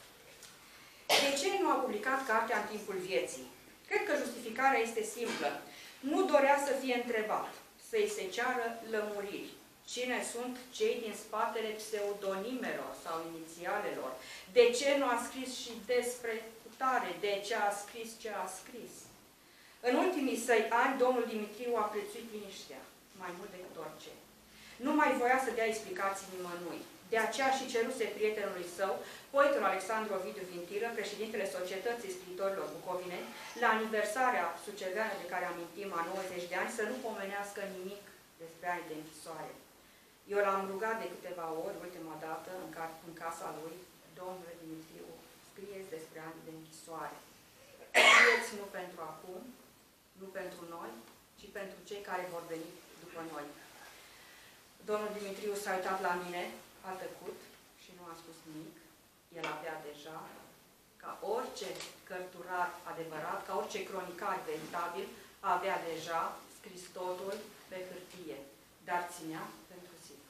De ce nu a publicat cartea în timpul vieții? Cred că justificarea este simplă. Nu dorea să fie întrebat, să-i se ceară lămuriri. Cine sunt cei din spatele pseudonimelor sau inițialelor? De ce nu a scris și despre cutare? De ce a scris ce a scris? În ultimii săi ani, domnul Dimitriu a prețuit liniștea, mai mult decât orice. Nu mai voia să dea explicații nimănui. De aceea și ceruse prietenului său, poetul Alexandru Ovidiu Vintilă, președintele Societății Scriitorilor Bucovineni, la aniversarea suceveană de care amintim a nouăzeci de ani, să nu pomenească nimic despre ani de închisoare. Eu l-am rugat de câteva ori, ultima dată, în, ca în casa lui, domnule Dimitriu, scrieți despre ani de închisoare. Scrieți nu pentru acum, nu pentru noi, ci pentru cei care vor veni după noi. Domnul Dimitriu s-a uitat la mine, a tăcut și nu a spus nimic. El avea deja, ca orice cărturar adevărat, ca orice cronicar veritabil, avea deja scris totul pe hârtie, dar ținea pentru zile.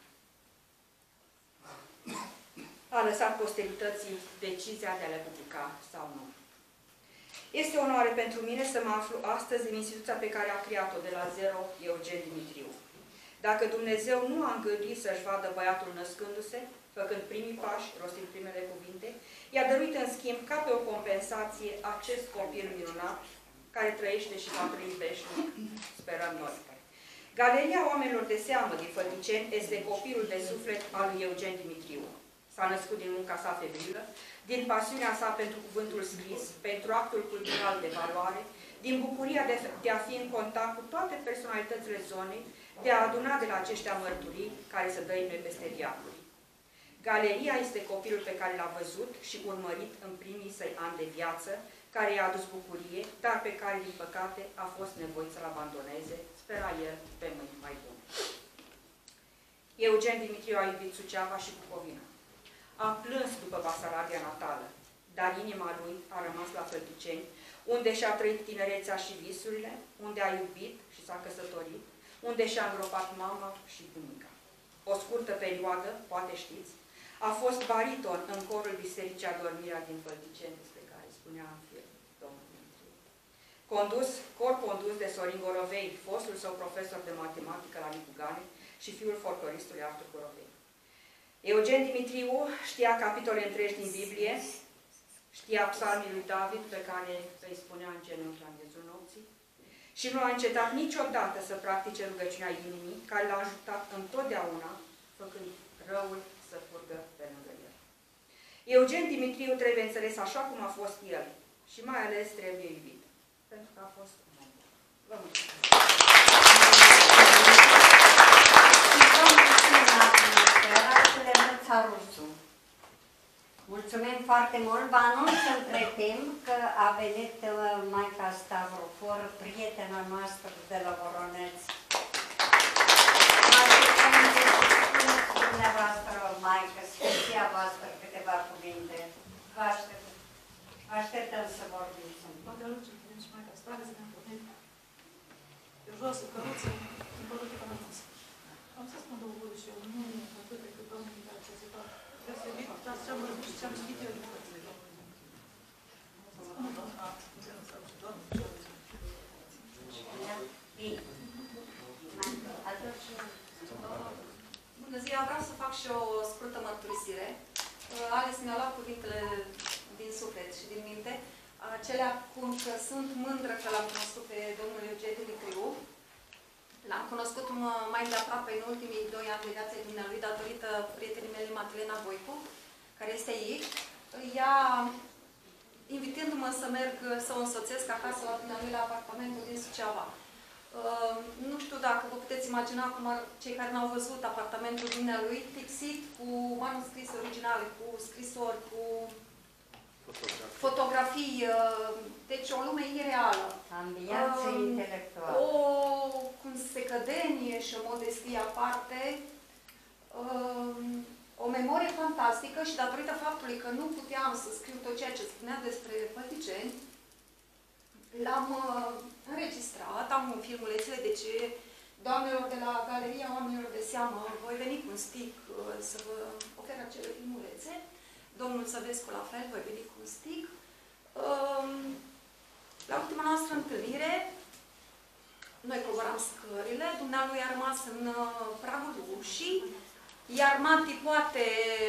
A lăsat posterității decizia de a le publica sau nu. Este onoare pentru mine să mă aflu astăzi în instituția pe care a creat-o de la zero Eugen Dimitriu. Dacă Dumnezeu nu a îngăduit să-și vadă băiatul născându-se, făcând primii pași, rostind primele cuvinte, i-a dăruit în schimb, ca pe o compensație, acest copil minunat, care trăiește și va trăi veșnic, sperăm noi. Galeria oamenilor de seamă din Fălticeni este copilul de suflet al lui Eugen Dimitriu. S-a născut din munca sa febrilă, din pasiunea sa pentru cuvântul scris, pentru actul cultural de valoare, din bucuria de, de a fi în contact cu toate personalitățile zonei, de a aduna de la aceștia mărturii care să dăinuie peste viacuri. Galeria este copilul pe care l-a văzut și urmărit în primii săi ani de viață, care i-a adus bucurie, dar pe care, din păcate, a fost nevoit să-l abandoneze, spera el, pe mâini mai bune. Eugen Dimitriu a iubit Suceava și Bucovina. A plâns după Basarabia natală, dar inima lui a rămas la Fălticeni, unde și-a trăit tinerețea și visurile, unde a iubit și s-a căsătorit, unde și-a îngropat mama și bunica. O scurtă perioadă, poate știți, a fost bariton în corul Bisericii Adormirea din Fălticeni, despre care spunea în film domnul Dimitriu. Condus, cor condus de Sorin Gorovei, fostul său profesor de matematică la Nicugane și fiul folcloristului Artur Gorovei. Eugen Dimitriu știa capitole întregi din Biblie, știa psalmii lui David, pe care îi spunea în genunchi la miezul nopții, și nu a încetat niciodată să practice rugăciunea inimii, care l-a ajutat întotdeauna, făcând răul să furgă pe lângă el. Eugen Dimitriu trebuie înțeles așa cum a fost el și mai ales trebuie iubit, pentru că a fost un om. Vă mulțumesc! Mulțumim foarte mult. Vă anunț între timp că a venit Maica Stavrofor, prietena noastră de la Voroneț. Dumneavoastră, Maica, sfârșia voastră câteva cuvinte. Vă aștept. Vă așteptăm să vorbim. Poate aluce, vine și Maica, stare să ne-am pornit. Eu jos, în căruță, în pădute ca rămas. Am să spun două vorbe și eu, nu atât decât Domnul de aceea zi toată. Deosebit, dar ce-am văzut și ce-am citit eu din părțile Domnului. Spune Domnul, a, înțeleg să aduce Domnul și eu zic. Bine. Bună ziua, vreau să fac și o scurtă mărturisire. Alex mi-a luat cuvintele din suflet și din minte, acelea cum că sunt mândră că l-am cunoscut pe domnul Eugen Dimitriu. L-am cunoscut mai de aproape în ultimii doi ani de viața dumnealui, datorită prietenii mele, Madalena Voicu, care este aici. Ea, invitându-mă să merg, să o însoțesc acasă la dumnealui la apartamentul din Suceava. Uh, nu știu dacă vă puteți imagina cum ar, cei care n-au văzut apartamentul dumnealui, pixit cu manuscrise originale, cu scrisori, cu fotografii, fotografii uh, deci o lume ireală. Ambianță uh, intelectuală. O cum secădenie și o modestie aparte, uh, o memorie fantastică și datorită faptului că nu puteam să scriu tot ceea ce spunea despre Pălticeni, l-am uh, înregistrat, am filmulețele, deci doamnelor de la Galeria Oamenilor de Seamă, voi veni cu un stick uh, să vă ofer acele filmulețe. Domnul Săvescu la fel, voi veni cu un stick. Uh, la ultima noastră întâlnire, noi coboram scările, dumnealui a rămas în uh, pragul ușii, iar Mati poate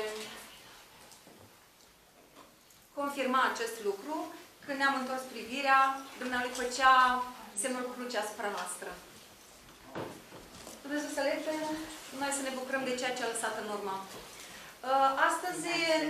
confirma acest lucru. Când ne-am întors privirea, dumnealui făcea semnul cu crucea asupra noastră. Dumnezeu să lete, noi să ne bucurăm de ceea ce a lăsat în urmă. Astăzi,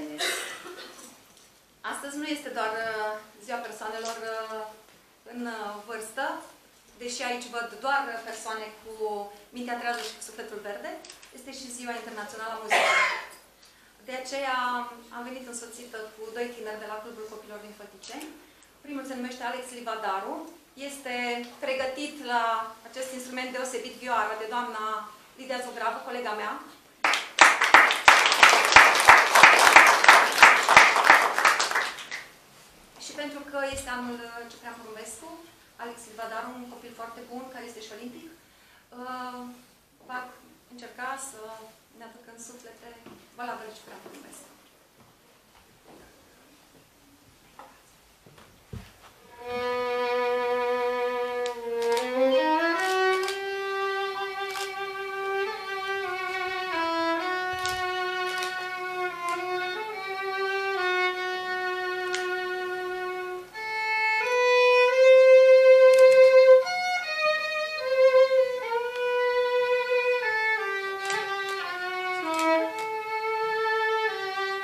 astăzi nu este doar ziua persoanelor în vârstă, deși aici văd doar persoane cu mintea trează și cu sufletul verde, este și ziua internațională a muzeului. De aceea am venit însoțită cu doi tineri de la Clubul Copilor din Fălticeni. Primul se numește Alex Livadaru. Este pregătit la acest instrument deosebit, vioara, de doamna Lidia Zogravă, colega mea. Și pentru că este anul Ciprian Porumbescu, Alex Livadaru, un copil foarte bun, care este și olimpic, va încerca să ne aducă în suflete valabil Ciprian Porumbescu. Thank you.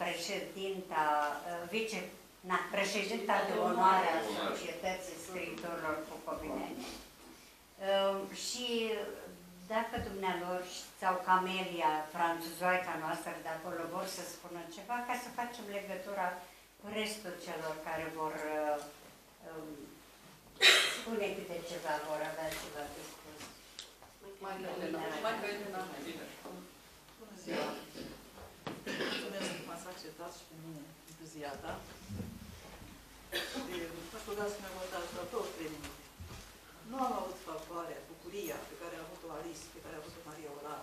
președinta, vice, na, președinta de onoare a Societății Scriitorilor Bucovineni. Și dacă dumnealor sau Camelia, franțuzoica noastră de acolo, vor să spună ceva, ca să facem legătura cu restul celor care vor um, spune câte ceva, vor avea ceva de spus. Mai că Elena, mai bine. Bună ziua! Mulțumesc că m-ați acceptat și pe mine entuziasta. Aș ruga să mi acordați doar două, trei minute. Nu am avut favoarea, bucuria pe care a avut-o Alice, pe care a avut-o Maria Olar,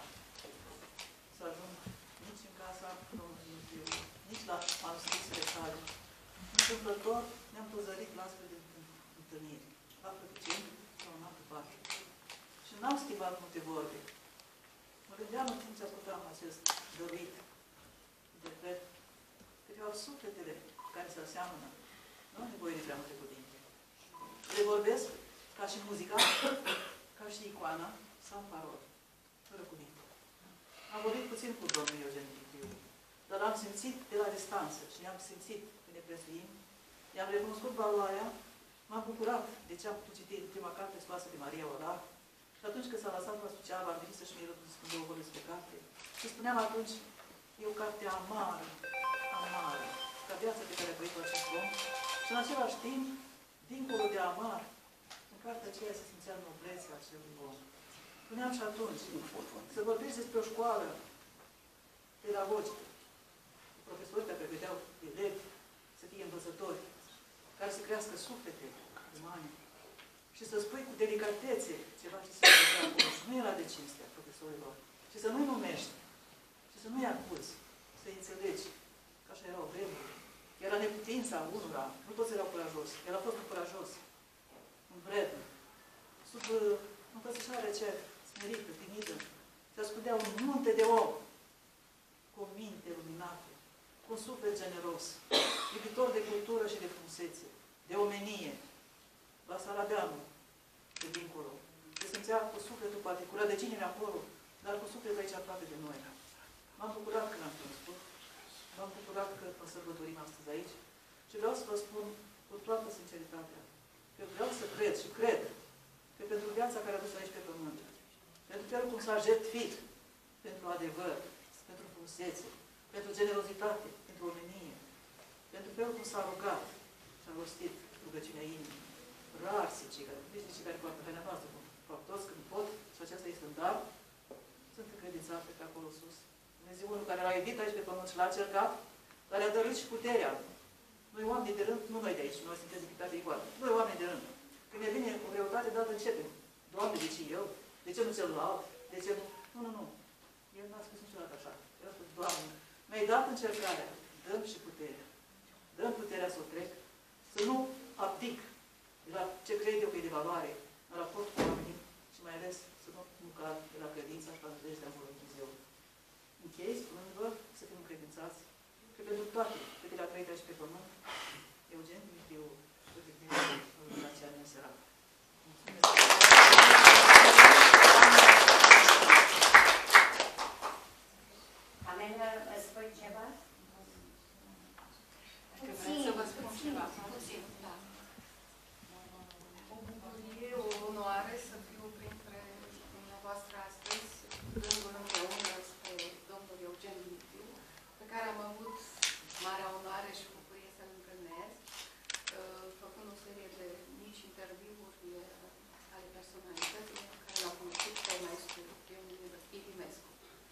să ajung nici în casa domnului Dimitriu, nici la manuscrisele sale. Întâmplător ne-am păzărit la astfel de întâlniri, la Plăceni sau în altă parte. Și n-am schimbat multe vorbe. Mă gândeam în timp ce ascultam acest dăruit de cred, că de fapt sufletele care se aseamănă nu au nevoie de prea multe cuvinte. Le vorbesc ca și muzica, ca și icoana sau parol, fără cuvinte. Am vorbit puțin cu domnul Eugen Dimitriu, dar am simțit de la distanță și i-am simțit că ne prețuim, i-am recunoscut valoarea, m-am bucurat de ce am putut citi ultima carte scoasă de Maria Olar și atunci când s-a lăsat la Suceava, am venit să-și mi răspund două vorbe despre carte și spuneam atunci, e o carte amară, amară, ca viața pe care a trăit-o acest om și în același timp, dincolo de amar, în cartea aceea se simțea noblețea acelui om. Spuneam și atunci, să vorbiți despre o școală pedagogică, profesori care vedeau elevi să fie învățători, care să crească suflete umane și să spui cu delicatețe ceva ce se întâmplă acolo. Și nu era de cinstea profesorilor. Și să nu-i numești, și să nu-i acuzi, să-i înțelegi, că așa erau vremuri. Era neputința unora, nu toți erau curajos, el a fost curajos, un vrednic, sub împățișarea aceea smerită, timidă, se ascundea un munte de om, cu o minte luminată, cu un suflet generos, iubitor de cultură și de frumusețe, de omenie, la Sarabeanu, de dincolo. Se simțea cu sufletul particular, de cine acolo, dar cu sufletul aici aproape de noi. M-am bucurat că l-am cunoscut, m-am bucurat că mă sărbătorim astăzi aici și vreau să vă spun cu toată sinceritatea că vreau să cred și cred că pentru viața care a dus aici pe pământ, pentru felul cum s-a jertfit pentru adevăr, pentru frumusețe, pentru generozitate, pentru omenie, pentru felul cum s-a rugat și a rostit rugăciunea inimii. Rar se cei care, nici cei care poartă haina noastră, fac toți când pot, și acesta este un dar, sunt încredințate pe acolo sus. Dumnezeul care l-a iubit aici pe pământ și l-a cercat, care a dăruit și puterea. Noi oameni de rând, nu noi de aici, noi suntem de pitate igual. Noi oameni de rând. Când ne vine cu greutate, dată începem. Doamne, de ce eu? De ce nu celălalt? De ce nu? Nu, nu, nu. El n-a spus niciodată așa. El a spus, Doamne, mi-ai dat încercarea, dăm și puterea. Dăm puterea să o trec, să nu abdic de la ce cred eu că e de valoare în raport cu oamenii și mai ales să nu, nu cad de la credința și la nădejdea în Dumnezeu. Închei spunându-vă să fim încredințați că pentru toate câte le-a trăit aici pe pământ, Eugen Dimitriu, Organizația Neserat. Amelia, îți spui ceva? Dacă vreți să vă spun ceva, puțin, da. O bucurie, o onoare să fiu printre dumneavoastră astăzi, dându-l împreună spre domnul Eugen Dimitriu, pe care am avut marea onoare și bucurie să-l întâlnesc, făcând o serie de mici interviuri ale personalității care l-au cunoscut pe maestru Ilimescu.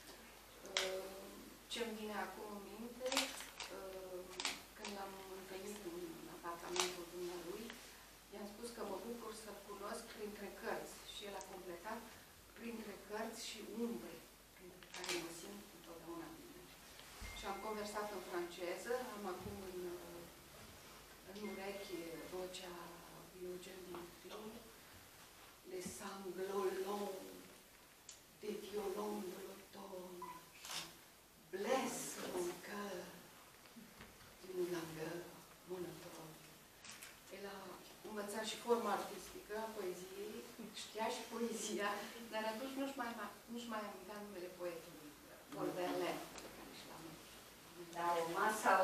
Ce-mi vine acum în minte, când l-am întâlnit în apartamentul dumnealui, i-am spus că mă bucur să-l cunosc printre cărți și el a completat printre cărți și umbre, printre care mă simt întotdeauna bine. Și am conversat în franceză, am acum în, în ureche vocea Eugen Dimitriu, les sanglots longs des violons de l'automne blessent mon cœur d'une langueur monotone. El a învățat și forma artistică a poeziei, știa și poezia, dar atunci nu-și mai, nu-și mai amintea numele poetului, Paul Verlaine, pe care și l-am. Da, o masă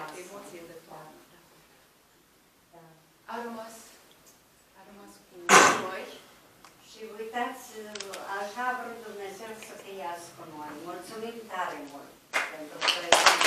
emoție de tot. A rămas, A rămas cu noi. și uitați, așa a vrut Dumnezeu să fiați cu noi. Mulțumim tare mult pentru prezență.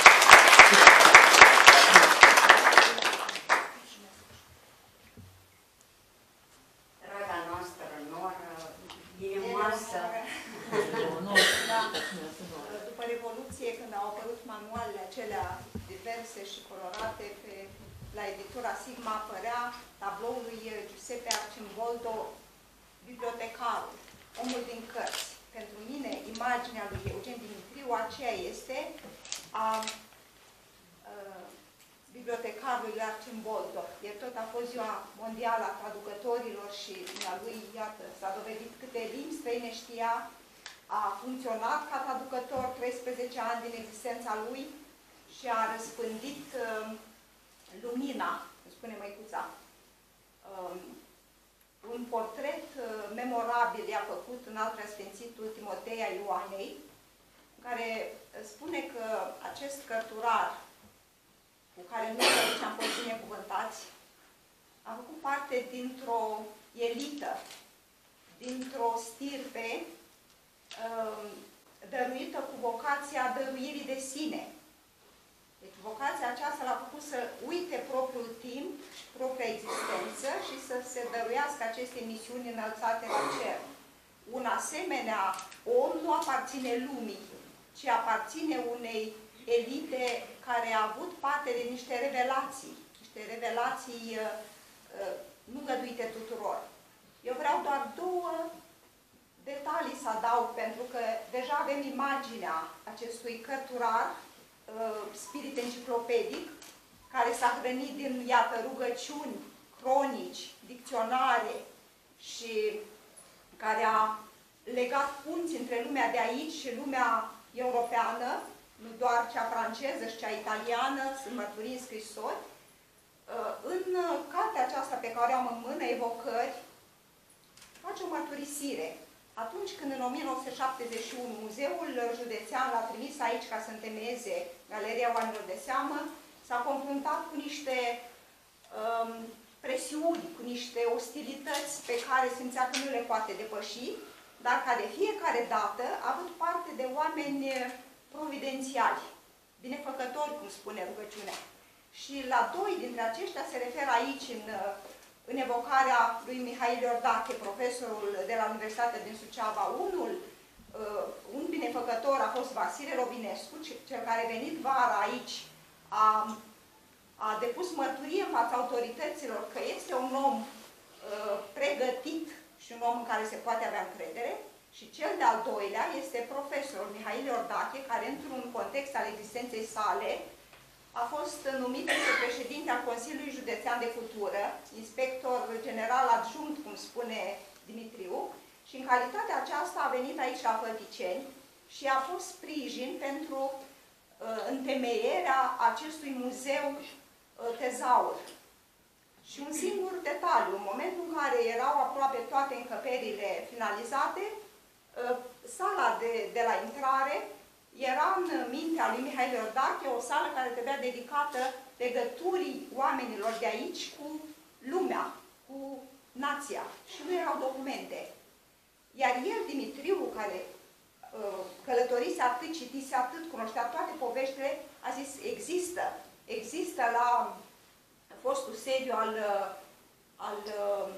Draga noastră noră, inimoasă. Da. După Revoluție, când au apărut manualele acelea diverse și colorate, pe, la editura Sigma apărea tabloul lui Giuseppe Arcimboldo, bibliotecarul, omul din cărți. Pentru mine, imaginea lui Eugen Dimitriu, aceea este a, a bibliotecarului Arcimboldo. El tot a fost ziua mondială a traducătorilor și a lui, iată, s-a dovedit câte limbi străine știa. A funcționat ca traducător treisprezece ani din existența lui și a răspândit uh, lumina, spune măicuța. Uh, un portret uh, memorabil i-a făcut în al preasfințitul Timotei a Ioanei, care spune că acest cărturar, cu care noi aici am fost binecuvântați, a făcut parte dintr-o elită, dintr-o stirpe dăruită cu vocația dăruirii de sine. Deci vocația aceasta l-a făcut să uite propriul timp, propria existență și să se dăruiască aceste misiuni înălțate la cer. Un asemenea om nu aparține lumii, ci aparține unei elite care a avut parte de niște revelații, niște revelații uh, nu găduite tuturor. Eu vreau doar două detalii să adaug, pentru că deja avem imaginea acestui cărturar, uh, spirit enciclopedic, care s-a hrănit din, iată, rugăciuni, cronici, dicționare și care a legat punți între lumea de aici și lumea europeană, nu doar cea franceză și cea italiană, sunt mărturii în scrisori. Uh, în cartea aceasta pe care o am în mână, Evocări, face o mărturisire. Atunci când în o mie nouă sute șaptezeci și unu Muzeul Județean l-a trimis aici ca să întemeieze Galeria Oamenilor de Seamă, s-a confruntat cu niște um, presiuni, cu niște ostilități pe care simțea că nu le poate depăși, dar ca de fiecare dată a avut parte de oameni providențiali, binefăcători, cum spune rugăciunea. Și la doi dintre aceștia se referă aici în în evocarea lui Mihail Iordache, profesorul de la Universitatea din Suceava. Unul, uh, un binefăcător a fost Vasile Robinescu, cel care a venit vara aici, a, a depus mărturie în fața autorităților că este un om uh, pregătit și un om în care se poate avea încredere. Și cel de-al doilea este profesorul Mihail Iordache, care într-un context al existenței sale a fost numit vicepreședinte al Consiliului Județean de Cultură, inspector general adjunct, cum spune Dimitriu, și în calitatea aceasta a venit aici la Fălticeni și a fost sprijin pentru uh, întemeierea acestui muzeu uh, tezaur. Și un singur detaliu, în momentul în care erau aproape toate încăperile finalizate, uh, sala de, de la intrare era în mintea lui Mihail Iordache o sală care trebuia dedicată legăturii oamenilor de aici cu lumea, cu nația. Și nu erau documente. Iar el, Dimitriu, care uh, călătorise atât, citise atât, cunoștea toate poveștile, a zis, există. Există la fostul sediu al, al uh,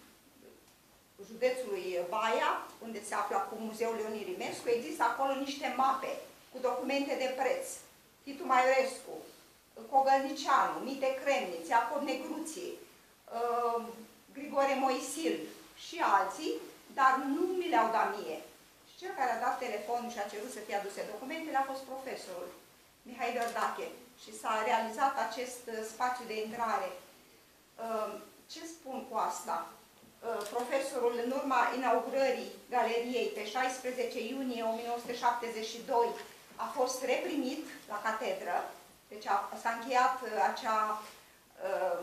județului Baia, unde se află acum Muzeul Leon Irimescu, există acolo niște mape cu documente de preț. Titu Maiorescu, Cogălnicianu, Mite Cremniț, Iacob Negruții, uh, Grigore Moisil și alții, dar nu mi le-au dat mie. Și cel care a dat telefonul și a cerut să fie aduse documentele a fost profesorul Mihail Iordache și s-a realizat acest uh, spațiu de intrare. Uh, ce spun cu asta? Uh, profesorul, în urma inaugurării galeriei pe șaisprezece iunie o mie nouă sute șaptezeci și doi, a fost reprimit la catedră, deci s-a încheiat uh, acea uh,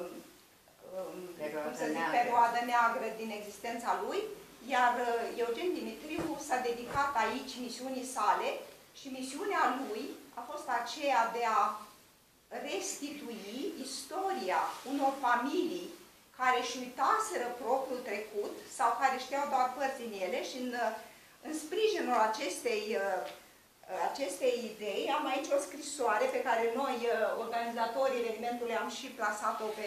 uh, cum să zic, perioadă neagră din existența lui, iar uh, Eugen Dimitriu s-a dedicat aici misiunii sale și misiunea lui a fost aceea de a restitui istoria unor familii care își uitaseră propriul trecut sau care știau doar părți din ele și în, în sprijinul acestei, acestei idei am aici o scrisoare pe care noi, organizatorii evenimentului, am și plasat-o pe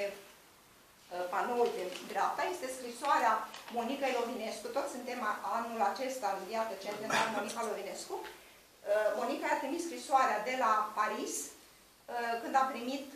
panoul de dreapta. Este scrisoarea Monicăi Lovinescu, toți suntem anul acesta, iată, centenar Monica Lovinescu. Monica a trimis scrisoarea de la Paris când a primit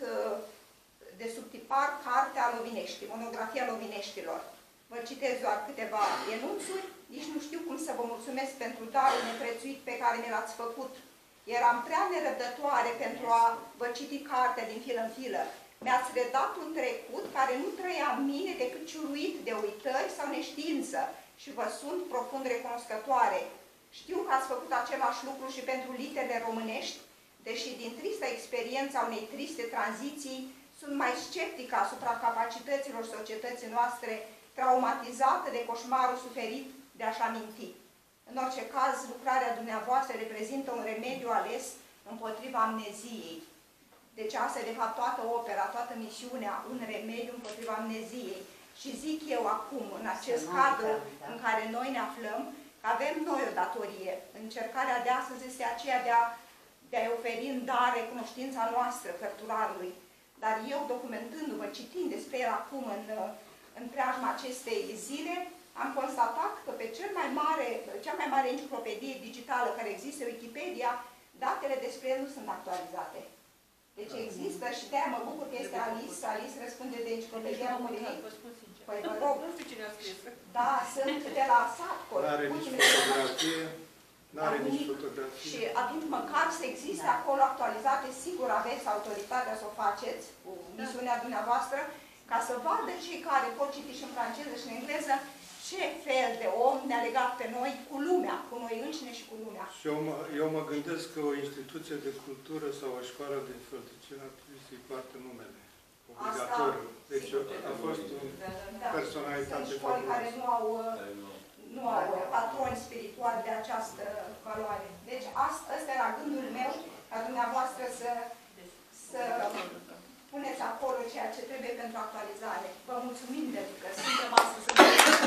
de subtipar cartea Lovinești, monografia Lovineștilor. Vă citez doar câteva enunțuri. Nici nu știu cum să vă mulțumesc pentru darul neprețuit pe care mi l-ați făcut. Eram prea nerăbdătoare pentru a vă citi cartea din filă în filă. Mi-ați redat un trecut care nu trăia în mine decât ciuruit de uitări sau neștiință și vă sunt profund recunoscătoare. Știu că ați făcut același lucru și pentru literele românești, deși din trista experiența unei triste tranziții sunt mai sceptică asupra capacităților societății noastre traumatizată de coșmarul suferit de a-și aminti. În orice caz, lucrarea dumneavoastră reprezintă un remediu ales împotriva amneziei. Deci asta e de fapt toată opera, toată misiunea, un remediu împotriva amneziei. Și zic eu acum, în acest cadru în care noi ne aflăm, că avem noi o datorie. Încercarea de astăzi este aceea de a, de a oferi în dare cunoștința noastră cărturarului. Dar eu, documentându-mă, citind despre el acum în, în preajma acestei zile, am constatat că pe cel mai mare, cea mai mare enciclopedie digitală care există, Wikipedia, datele despre el nu sunt actualizate. Deci există și de-aia mă bucur că este Alice. Alice răspunde de Enciclopedia României. Păi vă rog. Nu știu cine a scris. Da, sunt de la Satcor. N-are nici fotografie. N-are nici fotografie. Și atunci măcar să existe acolo actualizate, sigur aveți autoritatea să o faceți, cu misiunea dumneavoastră, ca să vadă cei care pot citi și în franceză și în engleză, ce fel de om ne-a legat pe noi cu lumea, cu noi înșine și cu lumea. Și eu mă, eu mă gândesc că o instituție de cultură sau o școală de înfălticire ar trebui să-i poartă numele. Obligatoriu. Deci a fost o personalitate. Sunt școli care nu au, nu au patroni spirituali de această valoare. Deci asta, ăsta era gândul meu, ca dumneavoastră să, să puneți acolo ceea ce trebuie pentru actualizare. Vă mulțumim de că suntem astăzi în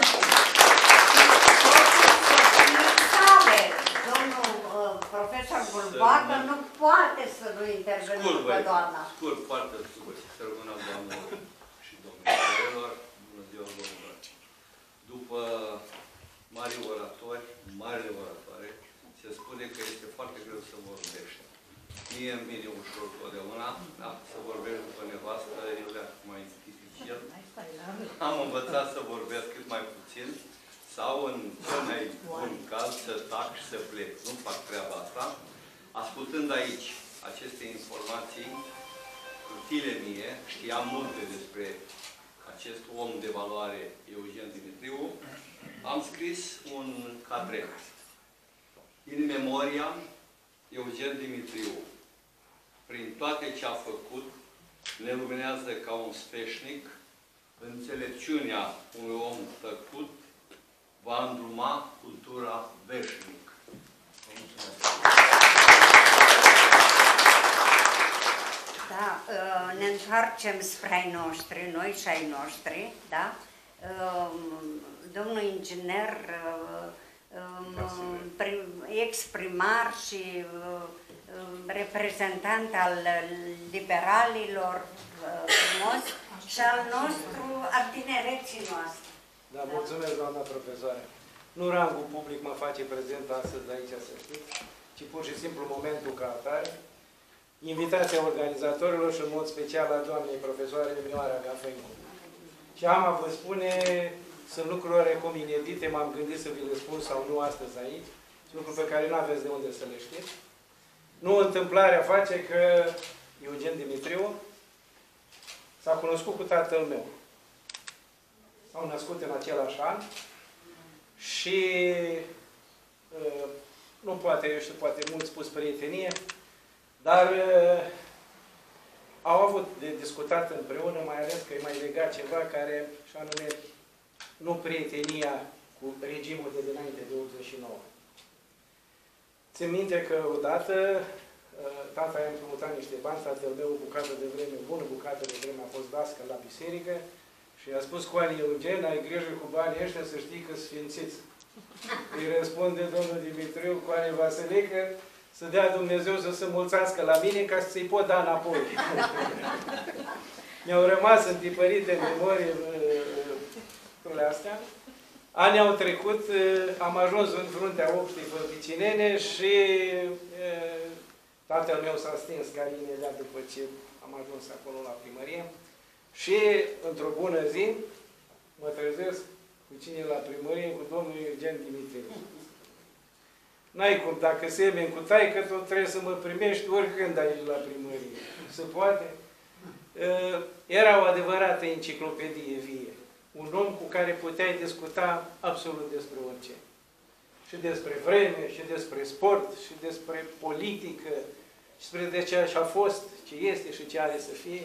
Domnul uh, profesor Bulbată nu poate să nu intervină după doamna. Scurt, foarte scurt. Să rămână doamnelor și domnilor. Bună ziua, domnilor. După mari oratori, mari oratoare, se spune că este foarte greu să vorbești. Mie îmi vine ușor totdeauna, da? Să vorbești după nevastă, eu le-am mai dificil. Am învățat să vorbesc cât mai puțin, sau în cel mai bun caz să tac și să plec. Nu fac treaba asta. Ascultând aici aceste informații, utile mie, știam multe despre acest om de valoare, Eugen Dimitriu, am scris un cadret. In memoria Eugen Dimitriu, prin toate ce a făcut, ne luminează ca un sfeșnic, înțelepciunea unui om tăcut va îndruma cultura veșnic. Vă mulțumesc! Da, ne întoarcem spre ai noștri, noi și ai noștri, da? Domnul inginer, ex-primar și reprezentant al liberalilor frumos și al nostru, al tinereții noastre. Da, mulțumesc, doamna profesoară. Nu rangul public mă face prezent astăzi aici, să știți, ci pur și simplu momentul ca atare. Invitația organizatorilor și în mod special a doamnei profesoare Mioara Gafencu. Și am a vă spune, sunt lucruri oarecum inedite, m-am gândit să vi le spun sau nu astăzi aici, sunt lucruri pe care nu aveți de unde să le știți. Nu întâmplarea face că Eugen Dimitriu s-a cunoscut cu tatăl meu. S-au născut în același an și uh, nu poate, eu știu, poate mult spus prietenie, dar uh, au avut de discutat împreună, mai ales că e mai legat ceva care, și anume, nu prietenia cu regimul de dinainte de optzeci și nouă. Țin minte că odată tata i-a împrumutat niște bani, tatăl meu o bucată de vreme, o bună bucată de vreme a fost dască la biserică și i-a spus Coali Eugen, ai grijă cu banii ăștia să știi că sfințiți. Îi răspunde domnul Dimitriu, Coali Vasilică, să dea Dumnezeu să se mulțească la mine ca să-i pot da înapoi. Mi-au rămas întipărite în memorie lucrurile astea. Anii au trecut, am ajuns în fruntea opștii fălticinene și tatăl meu s-a stins chiar imediat după ce am ajuns acolo la primărie. Și, într-o bună zi, mă trezesc cu cine la primărie, cu domnul Eugen Dimitriu. N-ai cum, dacă semeni cu taică, tot trebuie să mă primești oricând aici la primărie. Se poate? Era o adevărată enciclopedie vie. Un om cu care puteai discuta absolut despre orice. Și despre vreme, și despre sport, și despre politică, și despre de ce așa a fost, ce este și ce are să fie.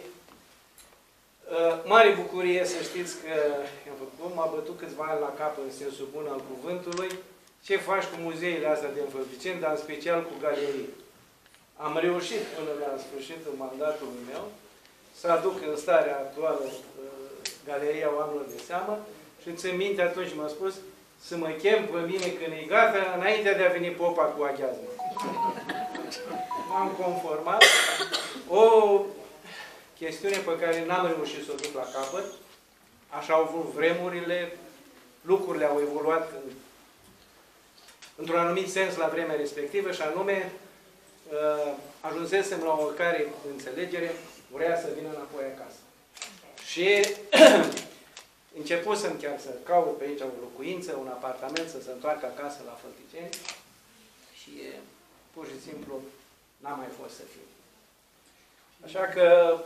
Mare bucurie să știți că m-a bătut câțiva ani la cap în sensul bun al cuvântului. Ce faci cu muzeile astea de înfăpticeni, dar în special cu galerii. Am reușit până la sfârșitul mandatului meu să aduc în starea actuală Galeria Oamenilor de Seamă și țin minte atunci m-a spus să mă chem pe mine când e gata, înainte de a veni popa cu aghiazmă. M-am conformat. O chestiune pe care n-am reușit să o duc la capăt. Așa au avut vremurile, lucrurile au evoluat în, într-un anumit sens la vremea respectivă și anume ajunsesem la o care înțelegere, vrea să vină înapoi acasă. Și începusem chiar să caut pe aici o locuință, un apartament, să se întoarcă acasă la Fălticeni și pur și simplu n-a mai fost să fiu. Așa că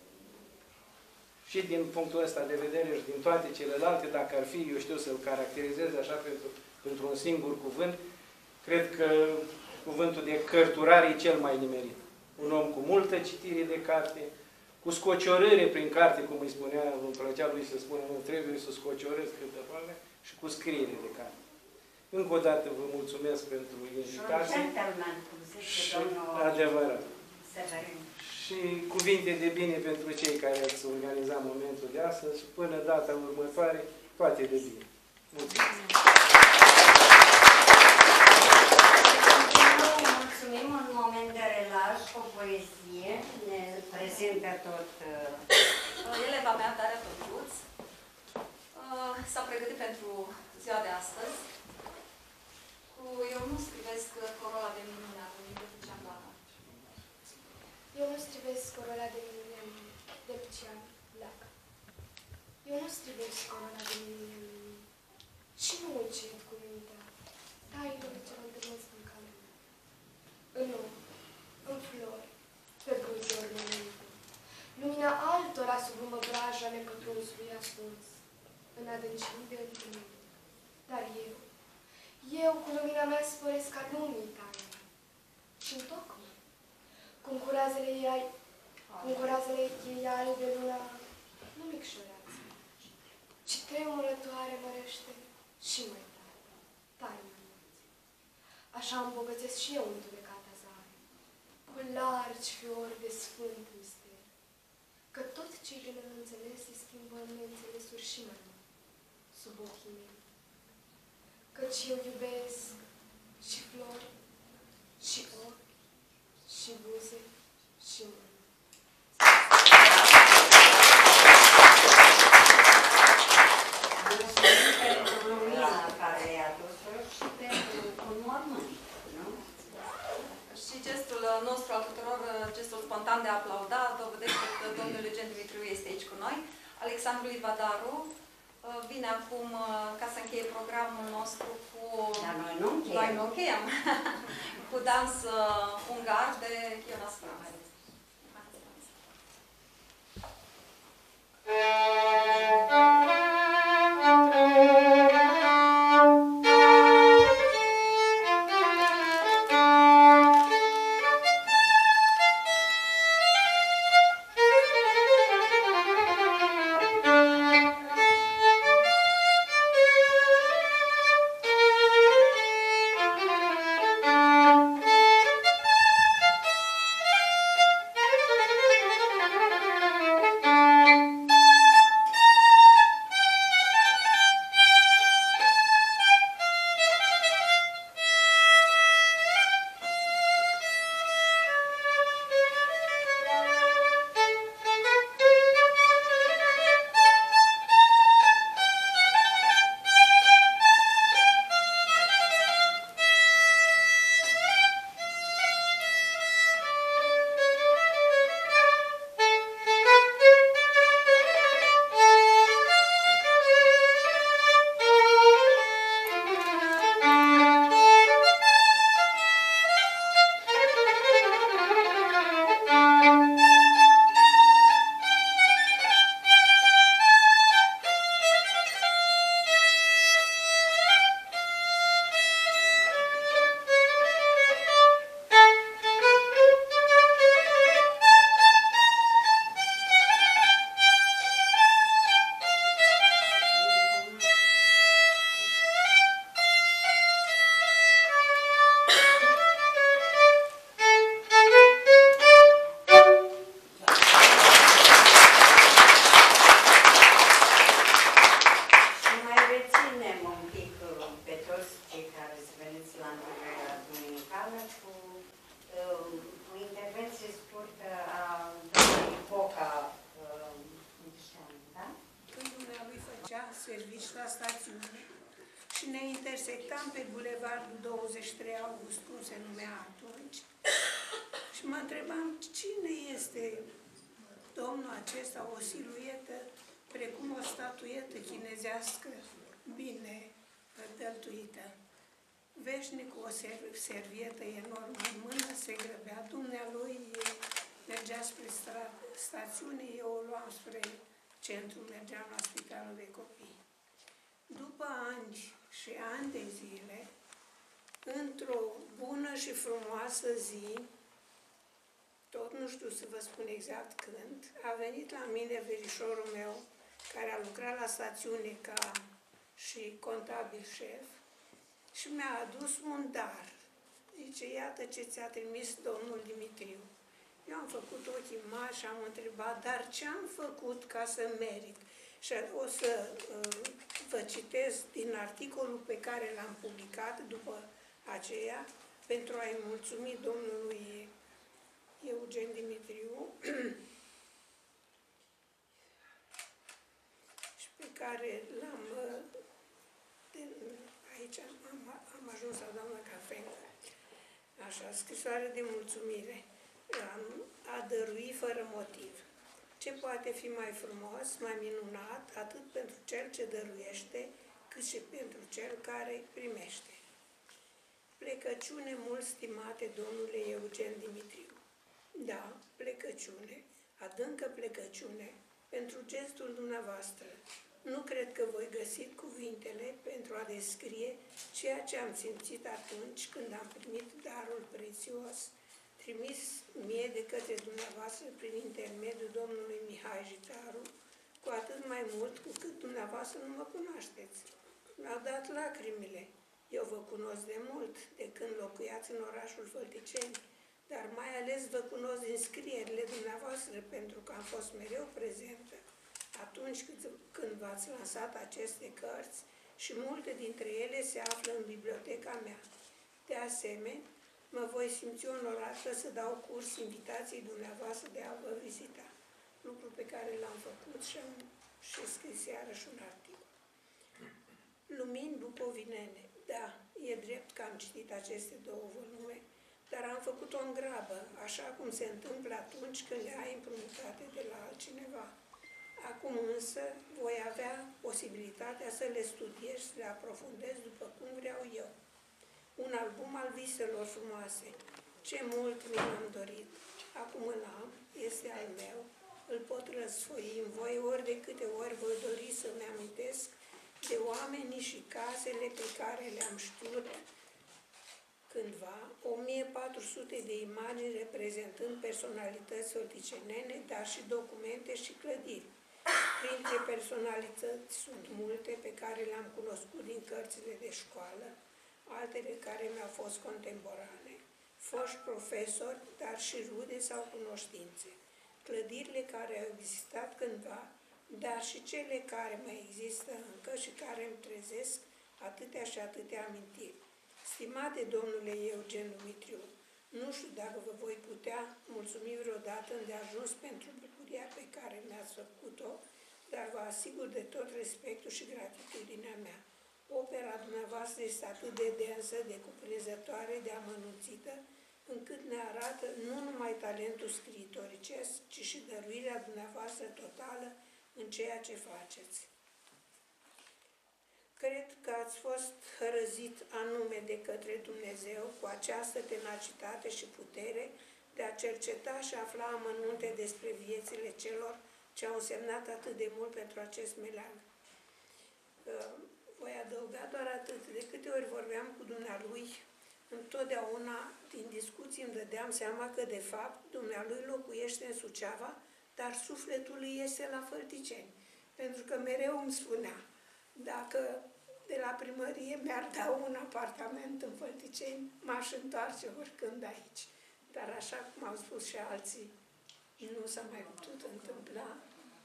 și din punctul ăsta de vedere și din toate celelalte, dacă ar fi, eu știu să-l caracterizez așa pentru, pentru un singur cuvânt, cred că cuvântul de cărturar e cel mai nimerit. Un om cu multă citire de carte, cu scociorâre prin carte, cum îi spunea, îmi plăcea lui să spună, nu trebuie să scocioresc câte vreme, și cu scriere de carte. Încă o dată vă mulțumesc pentru invitație. Și adevărat. Și cuvinte de bine pentru cei care ați organizat momentul de astăzi și până data următoare, toate de bine. Mulțumesc! Mulțumim un moment de relax cu poezie. Ne prezintă tot... Eleva mea, Daria Tălcuț, s-a pregătit pentru ziua de astăzi. Cu eu nu scrivesc corola de minune a lui Lucian Blaga. Eu nu strivesc corola de minune de Lucian Blaga. Eu nu strivesc corola de minune și nu încet cu mintea tainele ce mă întâlnesc în calea mea. În om, în flori, pe brujor luminită. Lumina altora sub umăbraja nepătrunsului ascuns, în adâncimi de întâlnire. Dar eu, eu cu lumina mea sporesc ca lumii taine. Și-mi tocmai, cum cu razele ei, cum cu razele ei albe luna, nu micșorează, ci tremurătoare mărește și mai tare, taina morții. Așa îmbogățesc și eu întunecata zare, cu largi fiori de sfânt mister, că tot ce de neînțeles se schimbă în neînțelesuri și mai mult, sub ochii mei. Căci eu iubesc și flori, și ochi, și buze, și mâini. Mulțumim pentru lumina care i-a dus-o și pentru un mormânt, nu? Și gestul nostru al tuturor, gestul spontan de a aplauda, dovedește că domnul Eugen Dimitriu este aici cu noi. Alexandru Livadaru vine acum ca să încheie programul nostru cu... Dar noi nu încheiem. Noi nu încheiem. Cu dans ungar de Jonas Franz. Thank you. aici, la stațiune, și ne intersectam pe Bulevardul douăzeci și trei august, cum se numea atunci, și mă întrebam cine este domnul acesta, o siluetă precum o statuetă chinezească bine dăltuită. Veșnic cu o servietă enormă în mână, se grăbea. Dumnealui mergea spre stațiune, eu o luam spre centru, mergeam la spitalul de copii. După ani și ani de zile, într-o bună și frumoasă zi, tot nu știu să vă spun exact când, a venit la mine verișorul meu, care a lucrat la stațiune ca și contabil șef, și mi-a adus un dar. Zice, iată ce ți-a trimis domnul Dimitriu. Eu am făcut ochii mari și am întrebat, dar ce am făcut ca să merit? Și o să uh, vă citesc din articolul pe care l-am publicat după aceea, pentru a-i mulțumi domnului Eugen Dimitriu, și pe care l-am... Aici am, am ajuns la doamna Cafenca. Așa, scrisoare de mulțumire. A dărui fără motiv. Ce poate fi mai frumos, mai minunat, atât pentru cel ce dăruiește, cât și pentru cel care primește. Plecăciune mult stimate domnule Eugen Dimitriu. Da, plecăciune, adâncă plecăciune, pentru gestul dumneavoastră. Nu cred că voi găsi cuvintele pentru a descrie ceea ce am simțit atunci când am primit darul prețios trimis mie de către dumneavoastră prin intermediul domnului Mihai Jitaru, cu atât mai mult cu cât dumneavoastră nu mă cunoașteți. Mi-au dat lacrimile. Eu vă cunosc de mult, de când locuiați în orașul Fălticeni, dar mai ales vă cunosc din scrierile dumneavoastră, pentru că am fost mereu prezentă atunci când v-ați lansat aceste cărți și multe dintre ele se află în biblioteca mea. De asemenea, mă voi simți onorată să dau curs invitației dumneavoastră de a vă vizita, lucru pe care l-am făcut și am și scris iarăși un articol. Lumini bucovinene. Da, e drept că am citit aceste două volume, dar am făcut-o în grabă, așa cum se întâmplă atunci când le ai împrumutate de la altcineva. Acum însă voi avea posibilitatea să le studiez și să le aprofundez după cum vreau eu. Un album al viselor frumoase. Ce mult mi l-am dorit. Acum îl am, este al meu, îl pot răsfoi în voi ori de câte ori voi dori să-mi amintesc de oamenii și casele pe care le-am știut cândva, o mie patru sute de imagini reprezentând personalități fălticenene, dar și documente și clădiri. Printre personalități sunt multe pe care le-am cunoscut din cărțile de școală, altele care mi-au fost contemporane, foști profesori, dar și rude sau cunoștințe, clădirile care au existat cândva, dar și cele care mai există încă și care îmi trezesc atâtea și atâtea amintiri. Stimate domnule Eugen Dimitriu, nu știu dacă vă voi putea mulțumi vreodată îndeajuns pentru bucuria pe care mi-ați făcut-o, dar vă asigur de tot respectul și gratitudinea mea. Opera dumneavoastră este atât de densă, de cuprinzătoare, de amănunțită, încât ne arată nu numai talentul scriitoricesc, ci și dăruirea dumneavoastră totală în ceea ce faceți. Cred că ați fost hărăzit anume de către Dumnezeu cu această tenacitate și putere de a cerceta și afla amănunte despre viețile celor ce au însemnat atât de mult pentru acest meleag. Voi adăuga doar atât. De câte ori vorbeam cu dumnealui, întotdeauna din discuții îmi dădeam seama că, de fapt, dumnealui locuiește în Suceava, dar sufletul lui este la Fălticeni. Pentru că mereu îmi spunea, dacă de la primărie mi-ar da un apartament în Fălticeni, m-aș întoarce oricând aici. Dar așa cum au spus și alții, nu s-a mai putut întâmpla.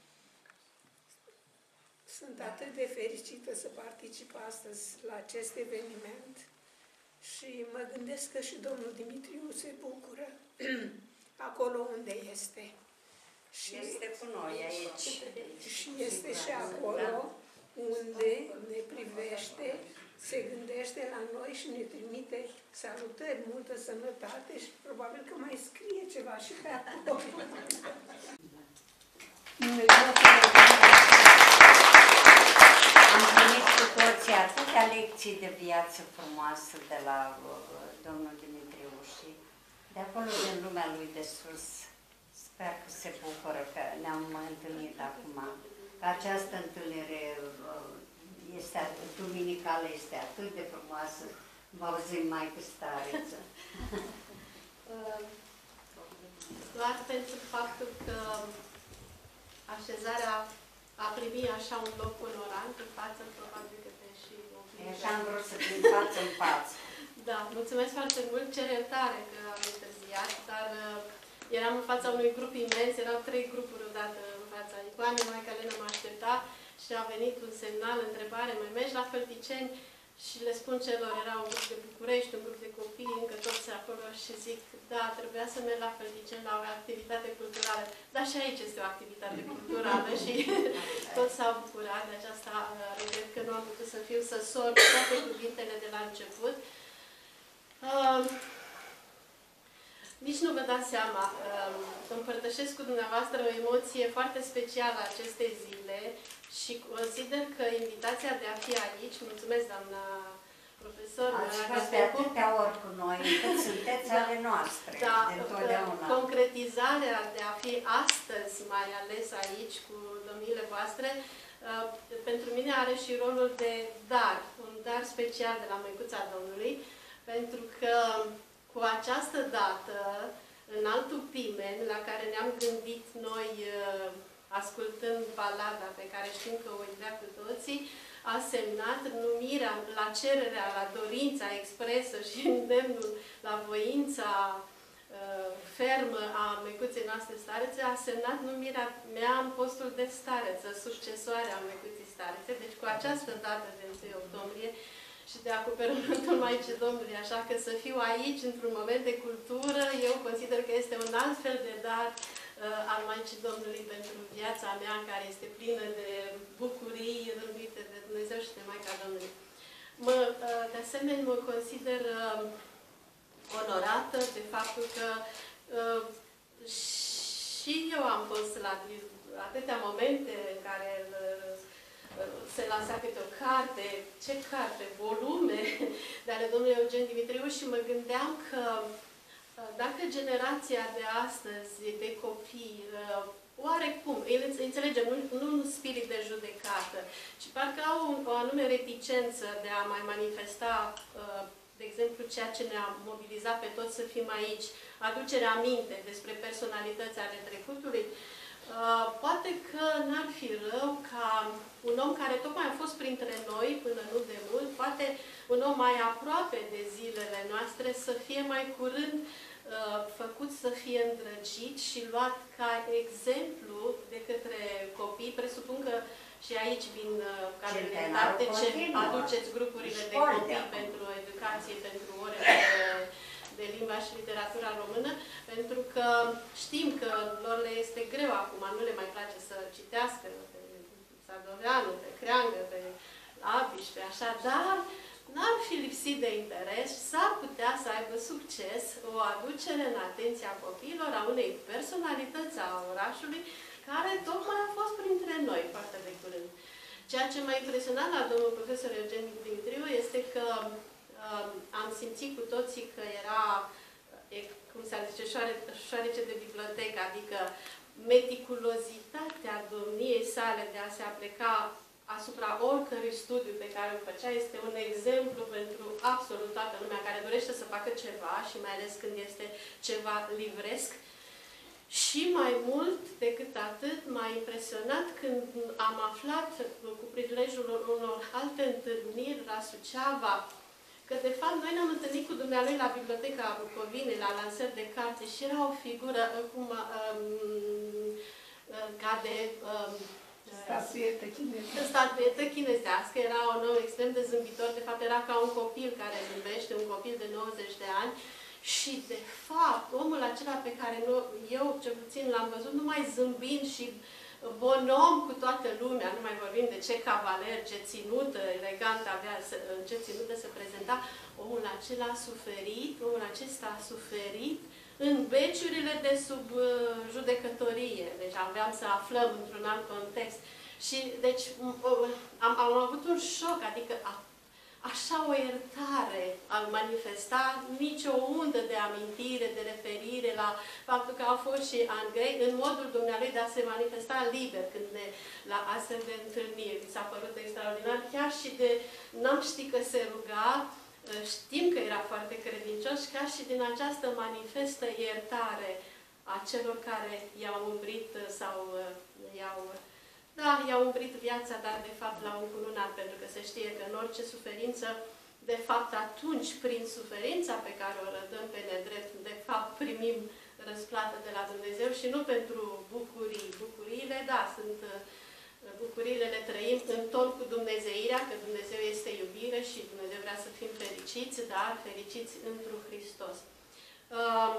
Sunt atât de fericită să particip astăzi la acest eveniment și mă gândesc că și domnul Dimitriu se bucură acolo unde este. Și este cu noi aici. aici. Și este și acolo unde ne privește, se gândește la noi și ne trimite salutări, multă sănătate și probabil că mai scrie ceva și pe acolo. Am primit cu toții atâtea lecții de viață frumoasă de la uh, domnul Dimitriu și de acolo din lumea lui de sus. Sper că se bucură că ne-am întâlnit acum. Această întâlnire uh, este atât, duminicală este atât de frumoasă. Vă auzim mai cu stareță. Doar pentru faptul că așezarea a primi așa un loc onorant în față, probabil că te și obligă. Așa am vrut să fim față în față. Da, mulțumesc foarte mult, cer iertare că am întârziat, dar uh, eram în fața unui grup imens, erau trei grupuri odată în fața icoanei, Maica Elena mă aștepta și a venit un semnal, întrebare, mai mergi la Fălticeni? Și le spun celor, era un grup de București, un grup de copii, încă toți acolo și zic, da, trebuia să merg la Fălticeni la o activitate culturală. Dar și aici este o activitate culturală și toți s-au bucurat de aceasta. Regret că nu am putut să fiu, să sorb toate cuvintele de la început. Uh, nici nu vă dați seama, uh, împărtășesc cu dumneavoastră o emoție foarte specială acestei zile și consider că invitația de a fi aici, mulțumesc doamna profesor, ați fost de atâtea ori cu noi, încât sunteți da, ale noastre, da, de întotdeauna. Concretizarea de a fi astăzi mai ales aici cu domniile voastre, uh, pentru mine are și rolul de dar, un dar special de la Măicuța Domnului, pentru că cu această dată, în altul Pimen, la care ne-am gândit noi uh, ascultând balada pe care știm că o iubea cu toții, a semnat numirea la cererea, la dorința expresă și îndemnul la voința uh, fermă a Măicuței noastre starețe, a semnat numirea mea în postul de stareță, succesoarea a Măicuții starețe. Deci cu această dată de întâi octombrie și de acoperământul Maicii Domnului, așa că să fiu aici într-un moment de cultură, eu consider că este un alt fel de dar uh, al Maicii Domnului pentru viața mea, care este plină de bucurii rânduite de Dumnezeu și de Maica Domnului. Mă, uh, de asemenea, mă consider uh, onorată de faptul că uh, și eu am fost la atâtea momente în care uh, se lansa câte o carte, ce carte, volume de ale domnului Eugen Dimitriu și mă gândeam că dacă generația de astăzi, de copii, oarecum, înțelegem, nu, nu un spirit de judecată, ci parcă au o anume reticență de a mai manifesta, de exemplu, ceea ce ne-a mobilizat pe toți să fim aici, aducerea aminte despre personalități ale trecutului. Uh, poate că n-ar fi rău ca un om care tocmai a fost printre noi până nu de mult, poate un om mai aproape de zilele noastre, să fie mai curând uh, făcut să fie îndrăgit și luat ca exemplu de către copii. Presupun că și aici vin uh, ca realitate ce aduceți grupurile de copii pentru educație, pentru ore de de limba și literatura română, pentru că știm că lor le este greu acum, nu le mai place să citească pe Sadoveanu, pe Creangă, pe Abiș, pe așa, dar n-ar fi lipsit de interes, s-ar putea să aibă succes o aducere în atenția copiilor a unei personalități a orașului, care tocmai a fost printre noi foarte de curând. Ceea ce m-a impresionat la domnul profesor Eugen Dimitriu este că am simțit cu toții că era, cum s-ar zice, șoarece de bibliotecă, adică meticulozitatea domniei sale de a se apleca asupra oricărui studiu pe care îl făcea este un exemplu pentru absolut toată lumea care dorește să facă ceva și mai ales când este ceva livresc. Și mai mult decât atât, m-a impresionat când am aflat cu prilejul unor alte întâlniri la Suceava că, de fapt, noi ne-am întâlnit cu dumnealui la Biblioteca Bucovinei, la lansări de carte și era o figură cum, um, ca de um, statuetă chinezească. Statuetă chinezească, era un om extrem de zâmbitor, de fapt era ca un copil care zâmbește, un copil de nouăzeci de ani și, de fapt, omul acela pe care nu, eu, cel puțin, l-am văzut numai zâmbind și bonom cu toată lumea, nu mai vorbim de ce cavaler, ce ținut elegant avea, ce ținută se prezenta, omul acela a suferit, omul acesta a suferit în beciurile de sub judecătorie. Deci aveam să aflăm într-un alt context. Și deci am, am avut un șoc, adică a, așa o iertare am manifestat, nicio undă de amintire, de referire la faptul că au fost și ani grei, în modul dumnealui de a se manifesta liber când ne, la astfel de întâlniri. Mi s-a părut extraordinar, chiar și de, n-am ști că se ruga, știm că era foarte credincios, ca și din această manifestă iertare a celor care i-au umbrit sau i-au... Da, i-au umbrit viața, dar de fapt l-au încununat, pentru că se știe că în orice suferință, de fapt atunci, prin suferința pe care o rădăm pe nedrept, de fapt primim răsplată de la Dumnezeu și nu pentru bucurii. Bucuriile, da, sunt bucuriile le trăim în ton cu dumnezeirea, că Dumnezeu este iubire și Dumnezeu vrea să fim fericiți, dar fericiți întru Hristos. Uh,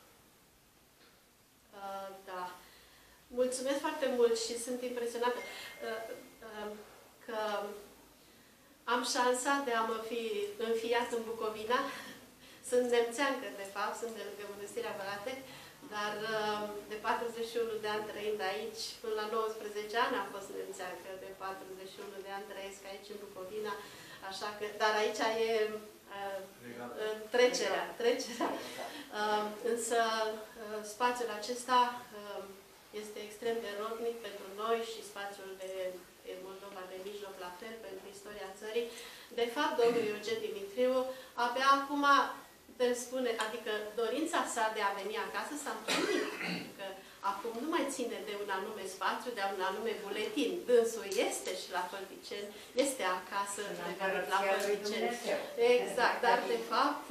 uh, da. Mulțumesc foarte mult și sunt impresionată uh, uh, că am șansa de a mă fi înfiat în Bucovina. Sunt nemțeancă, de fapt, sunt de lângă Mănăstirea Bălate, dar uh, de patruzeci și unu de ani trăind aici, până la nouăsprezece ani am fost nemțeancă, de patruzeci și unu de ani trăiesc aici în Bucovina, așa că, dar aici e uh, uh, trecerea, trecerea. Uh, însă uh, spațiul acesta uh, este extrem de rodnic pentru noi și spațiul de Moldova de mijloc la fel pentru istoria țării. De fapt, domnul Eugen Dimitriu abia acum îmi spune, adică dorința sa de a veni acasă s-a împlinit. Că acum nu mai ține de un anume spațiu, de un anume buletin. Dânsul este și la Fălticeni, este acasă la Fălticeni. Exact, dar de fapt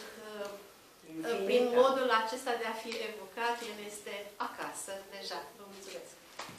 prin modul acesta de a fi evocat, el este acasă deja. Vă mulțumesc!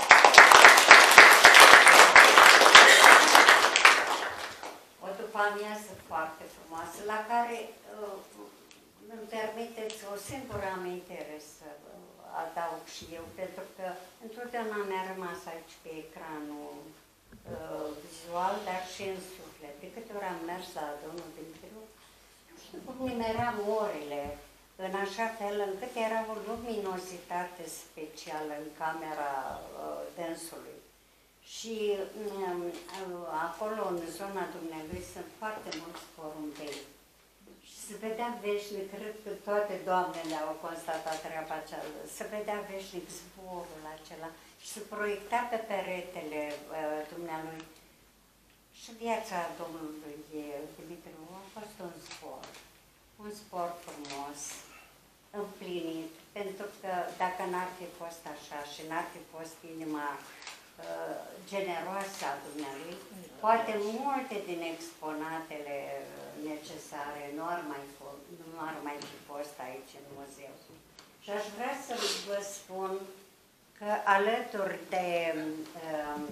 O după amiază foarte frumoasă, la care uh, îmi permiteți o singură amintire să adaug și eu, pentru că întotdeauna mi-a rămas aici pe ecranul uh, vizual, dar și în suflet. De câte ori am mers la domnul Dimitriu, numeram orele în așa fel încât era o luminozitate specială în camera uh, dânsului. Și um, uh, acolo, în zona dumnealui, sunt foarte mulți porumbei. Și se vedea veșnic, cred că toate doamnele au constatat treaba aceea, se vedea veșnic zborul acela și se proiecta pe peretele uh, dumnealui. Și viața domnului Dimitriu a fost un zbor, un zbor frumos, împlinit, pentru că dacă n-ar fi fost așa și n-ar fi fost inima uh, generoasă a dumnealui, poate multe din exponatele necesare nu ar mai, nu ar mai fi fost aici în muzeu. Și aș vrea să vă spun că alături de uh,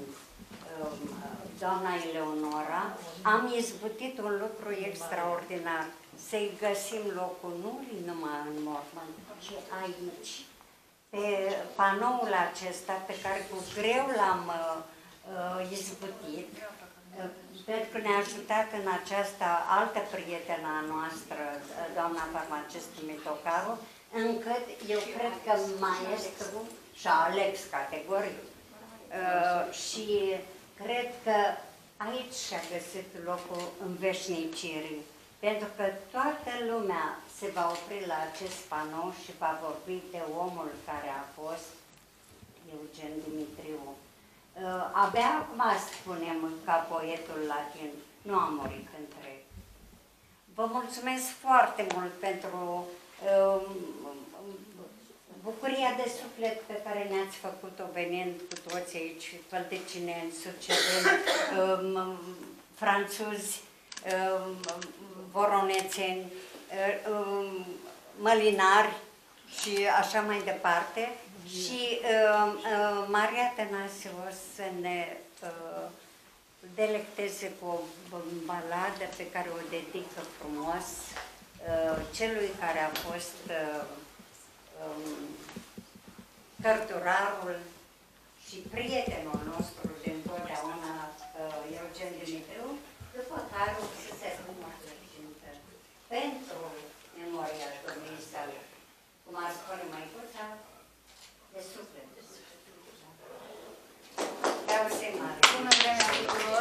doamna Eleonora, am izbutit un lucru extraordinar, să-i găsim locul nu numai în mormânt, ci aici, pe panoul acesta pe care cu greu l-am uh, izbutit, uh, pentru că ne-a ajutat în aceasta altă prietenă a noastră, doamna farmacist Mitocaru, încât eu cred că maestru și-a ales categorii. Uh, și cred că aici și-a găsit locul înveșnicirii, pentru că toată lumea se va opri la acest panou și va vorbi de omul care a fost Eugen Dimitriu. Uh, abia acum spunem ca poetul latin, nu a murit întreg. Vă mulțumesc foarte mult pentru uh, bucuria de suflet pe care ne-ați făcut-o venind cu toți aici, făltecineni, succedeni, um, franțuzi, um, voronețeni, um, mălinari și așa mai departe. Și um, uh, Maria Tănase o să ne uh, delecteze cu o baladă pe care o dedică frumos uh, celui care a fost uh, um, cărturarul și prietenul nostru de întotdeauna, Eugen Dimitriu, după care o să se mărturisită pentru memoria domniei sale, cum ar spune măicuța, de suflet. Vreau să-i mare. Bună vremea tuturor!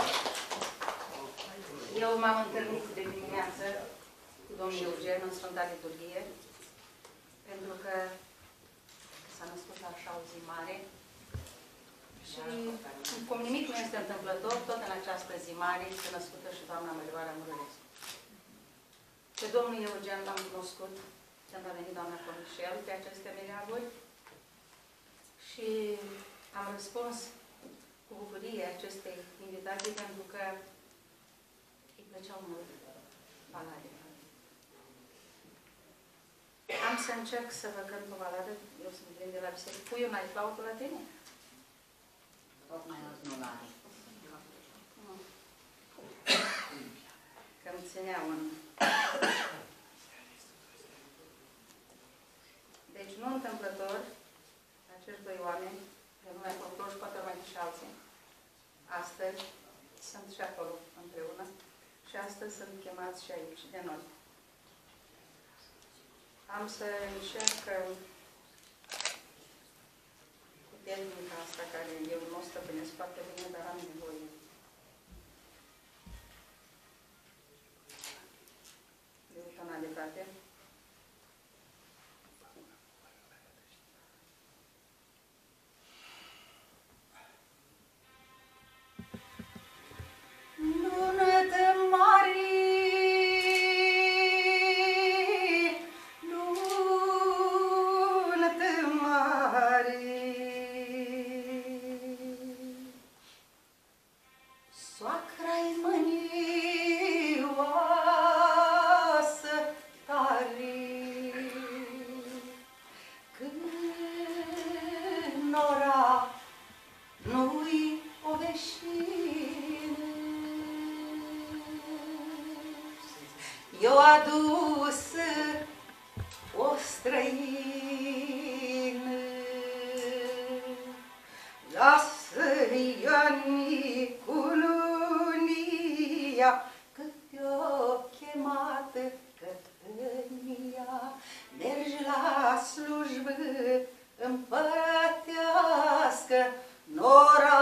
Eu m-am întâlnit de dimineață cu domnul Eugen în Sfânta Liturghie, pentru că s-a născut așa o zi mare și cum nimic nu este întâmplător, tot în această zi mare este născută și doamna Mărioara Murărescu. Pe domnul Eugen l-am cunoscut când a venit doamna Comișel pe aceste meleaguri și am răspuns cu bucurie acestei invitații pentru că îi plăceau mult balade. Am să încerc să vă cânt o baladă, eu sunt plin de la biserică. Puiul, n-ai flautul la tine? Tot mai mult nu l-are. Că îmi ținea un... Deci, nu întâmplător, acești doi oameni, de lumea folclor și poate mai și alții, astăzi sunt și acolo împreună și astăzi sunt chemați și aici de noi. Am să încerc cu tehnica asta care eu nu o stăpânesc foarte bine, dar am nevoie. De o tonalitate. Lună-te mare, lună-te mare, soacra-i mânioasă tare, când nora nu-i o veșină. Eu adus o străină, lasă-i Ionicul unia, că te-o chemat cătănia. Mergi la slujbă împărătească, nora,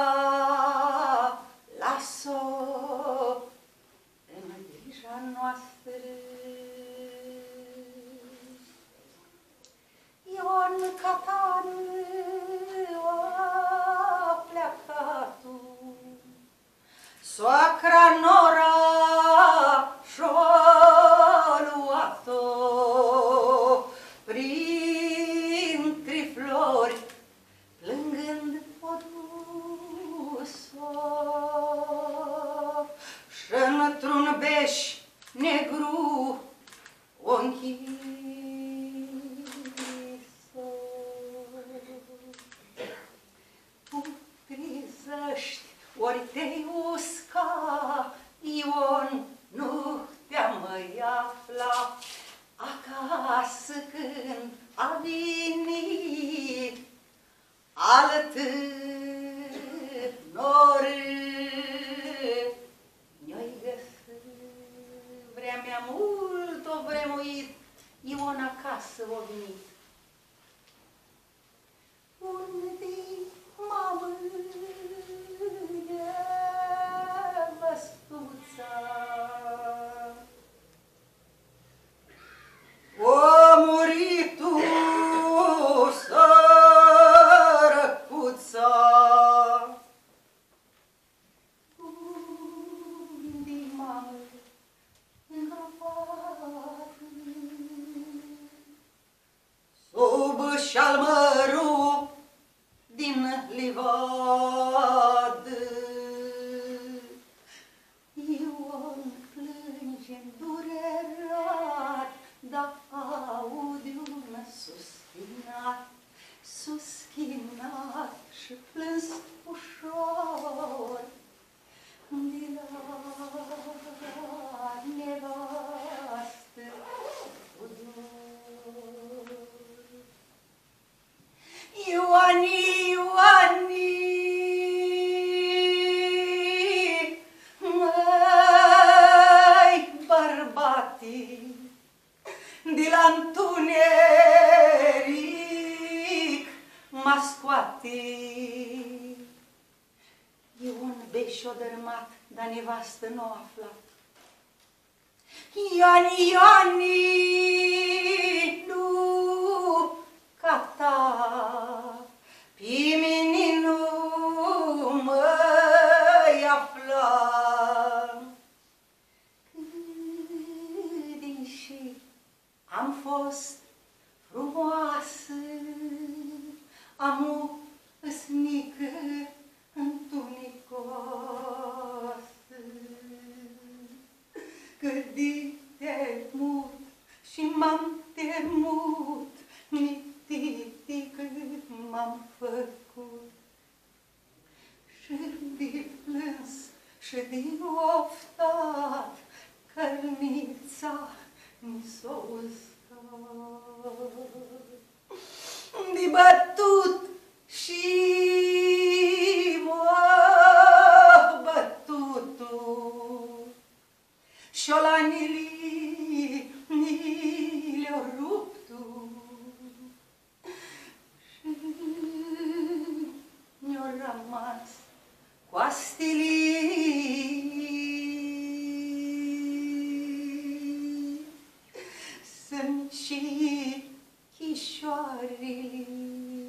las-o în grija noastră. Ion Catan a plecat-o, soacra nora și-o luat-o printre flori, plângând o dus-o și într-un beș negru o închis-o. Putrizăști ori te-ai usca, Ion, nu te-a mai afla acasă când a venit alt nor. Ne-ai găsit vremea mult o vremuit, Ion acasă o venit. Unde-i mamă văstuța? O murit tu, sărăcuța, unde-i mamă îngropată? Sub șalmărul din livadă, Ion plânge îndurerat, dar aude un suspinat, suschinat și plâns ușor de la nevastă cu dor. Ioani, Ioani, scoate. E un beș-o dărâmat, dar nevastă nu a aflat. Ioani, Ioani, nu ca ta, pe mine nu mă-i afla. Cât din și am fost frumoasă, am o îsnică întunecoasă. Cât de temut și m-am temut, mititi cât m-am făcut. Și de plâns și de oftat, cărnița mi s-a uscat. De bătut și m-a bătutul, șolanilii ni le-au ruptu și mi-au rămas coastilii, sunt și chișoarii.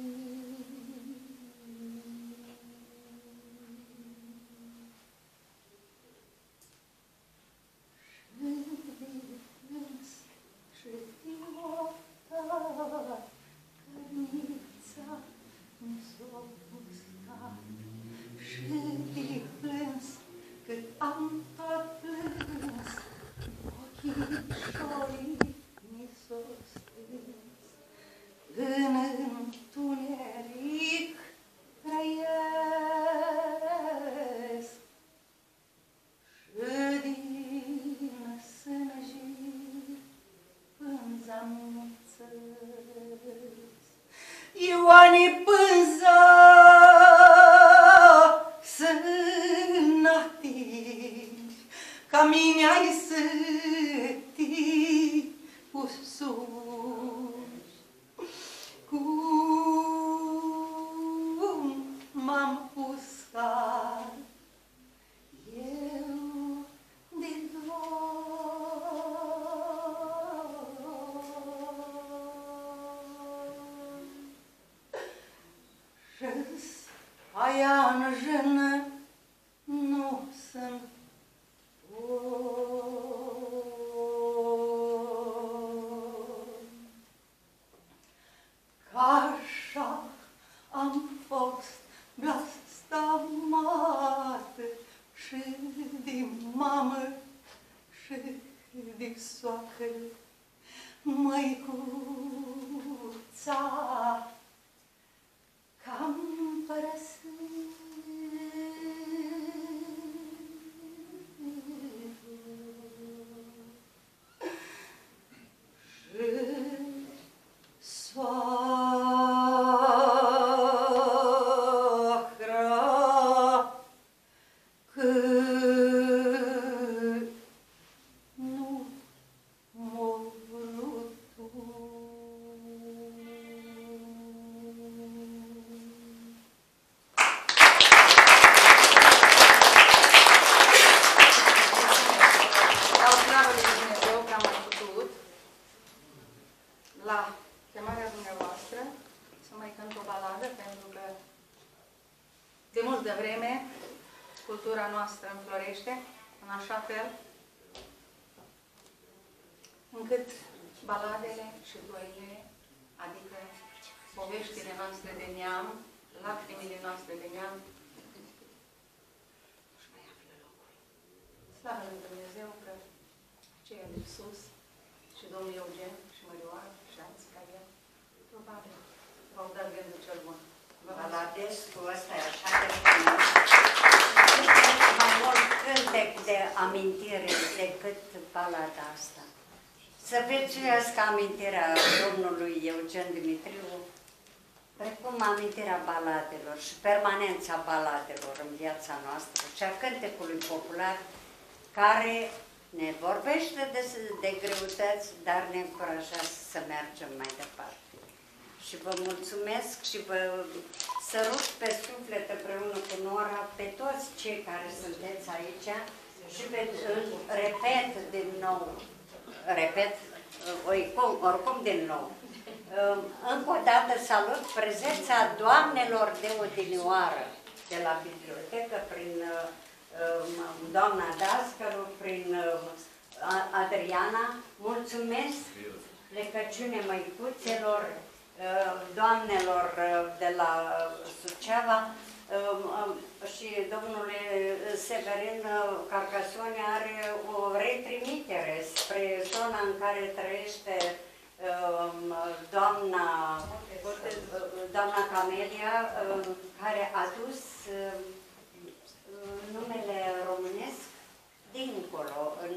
Ioane pânză să n-atingi, ca mine ai să te usuci. Cum m-am uscat eu de aia în jenă nu sunt ca așa am fost blestemată și de mamă și de soacră, măicuța cam părăsit. Și soacra că nu m-a vrut. La chemarea dumneavoastră să mai cânt o baladă, pentru că de multă vreme cultura noastră înflorește în așa fel încât baladele și doile, adică poveștile noastre de neam, lacrimile noastre de neam, își mai află locul. Slavă lui Dumnezeu că aceia de sus și domnul Eugen și Mărioară și alții ca el, probabil v-au dat gândul cel bun. Baladescu ăsta e așa de frumos. Mai mult cântec de amintire decât balada asta. Să prețuiască amintirea domnului Eugen Dimitriu, precum amintirea baladelor și permanența baladelor în viața noastră și a cântecului popular, care ne vorbește de, de greutăți, dar ne încurajează să mergem mai departe. și vă mulțumesc și vă sărut pe suflet împreună cu Nora pe toți cei care sunteți aici și pe, repet din nou, repet, oricum, oricum din nou, încă o dată salut prezența doamnelor de odinioară de la bibliotecă prin doamna Dascălu, prin Adriana. Mulțumesc plecăciune măicuțelor, doamnelor de la Suceava și domnule Severin Carcasone are o retrimitere spre zona în care trăiește doamna, doamna Camelia, care a dus numele românesc dincolo, în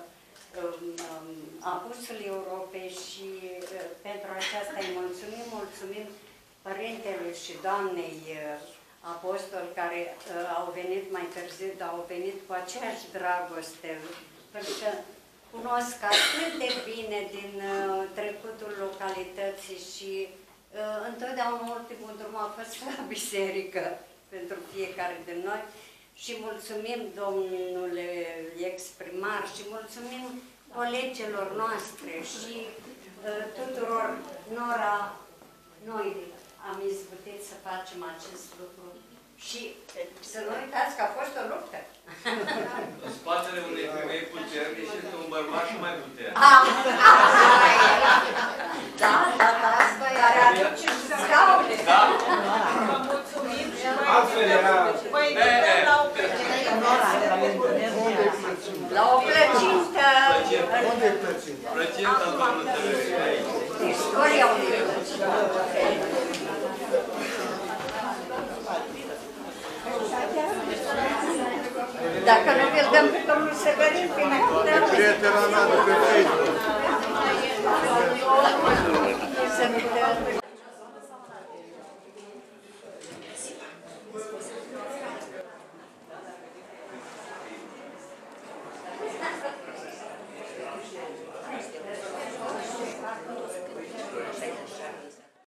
apusul Europei și pentru aceasta îi mulțumim, mulțumim părintelui și doamnei apostol care au venit mai târziu, dar au venit cu aceeași dragoste, pentru că cunosc atât de bine din trecutul localității și întotdeauna ultimul drum a fost la biserică pentru fiecare din noi. Și mulțumim domnule ex-primar și mulțumim colegilor noastre și uh, tuturor. Nora, noi am izbutit să facem acest lucru și să nu uitați că a fost o luptă. În spatele unei femei puternice este un bărbat și mai puternic. Da, da, da, asta e, care aduce și scaune. Da. Vă mulțumim și altfel era... vă invităm la o plăcintă. La o plăcintă. Unde e plăcinta? Plăcinta doamnă Tărărie aici. Istoria unei plăcintă. Dacă nu vi-l dăm pe domnul Severin, bine putem. Prietena mea de pe Facebook. Să nu te...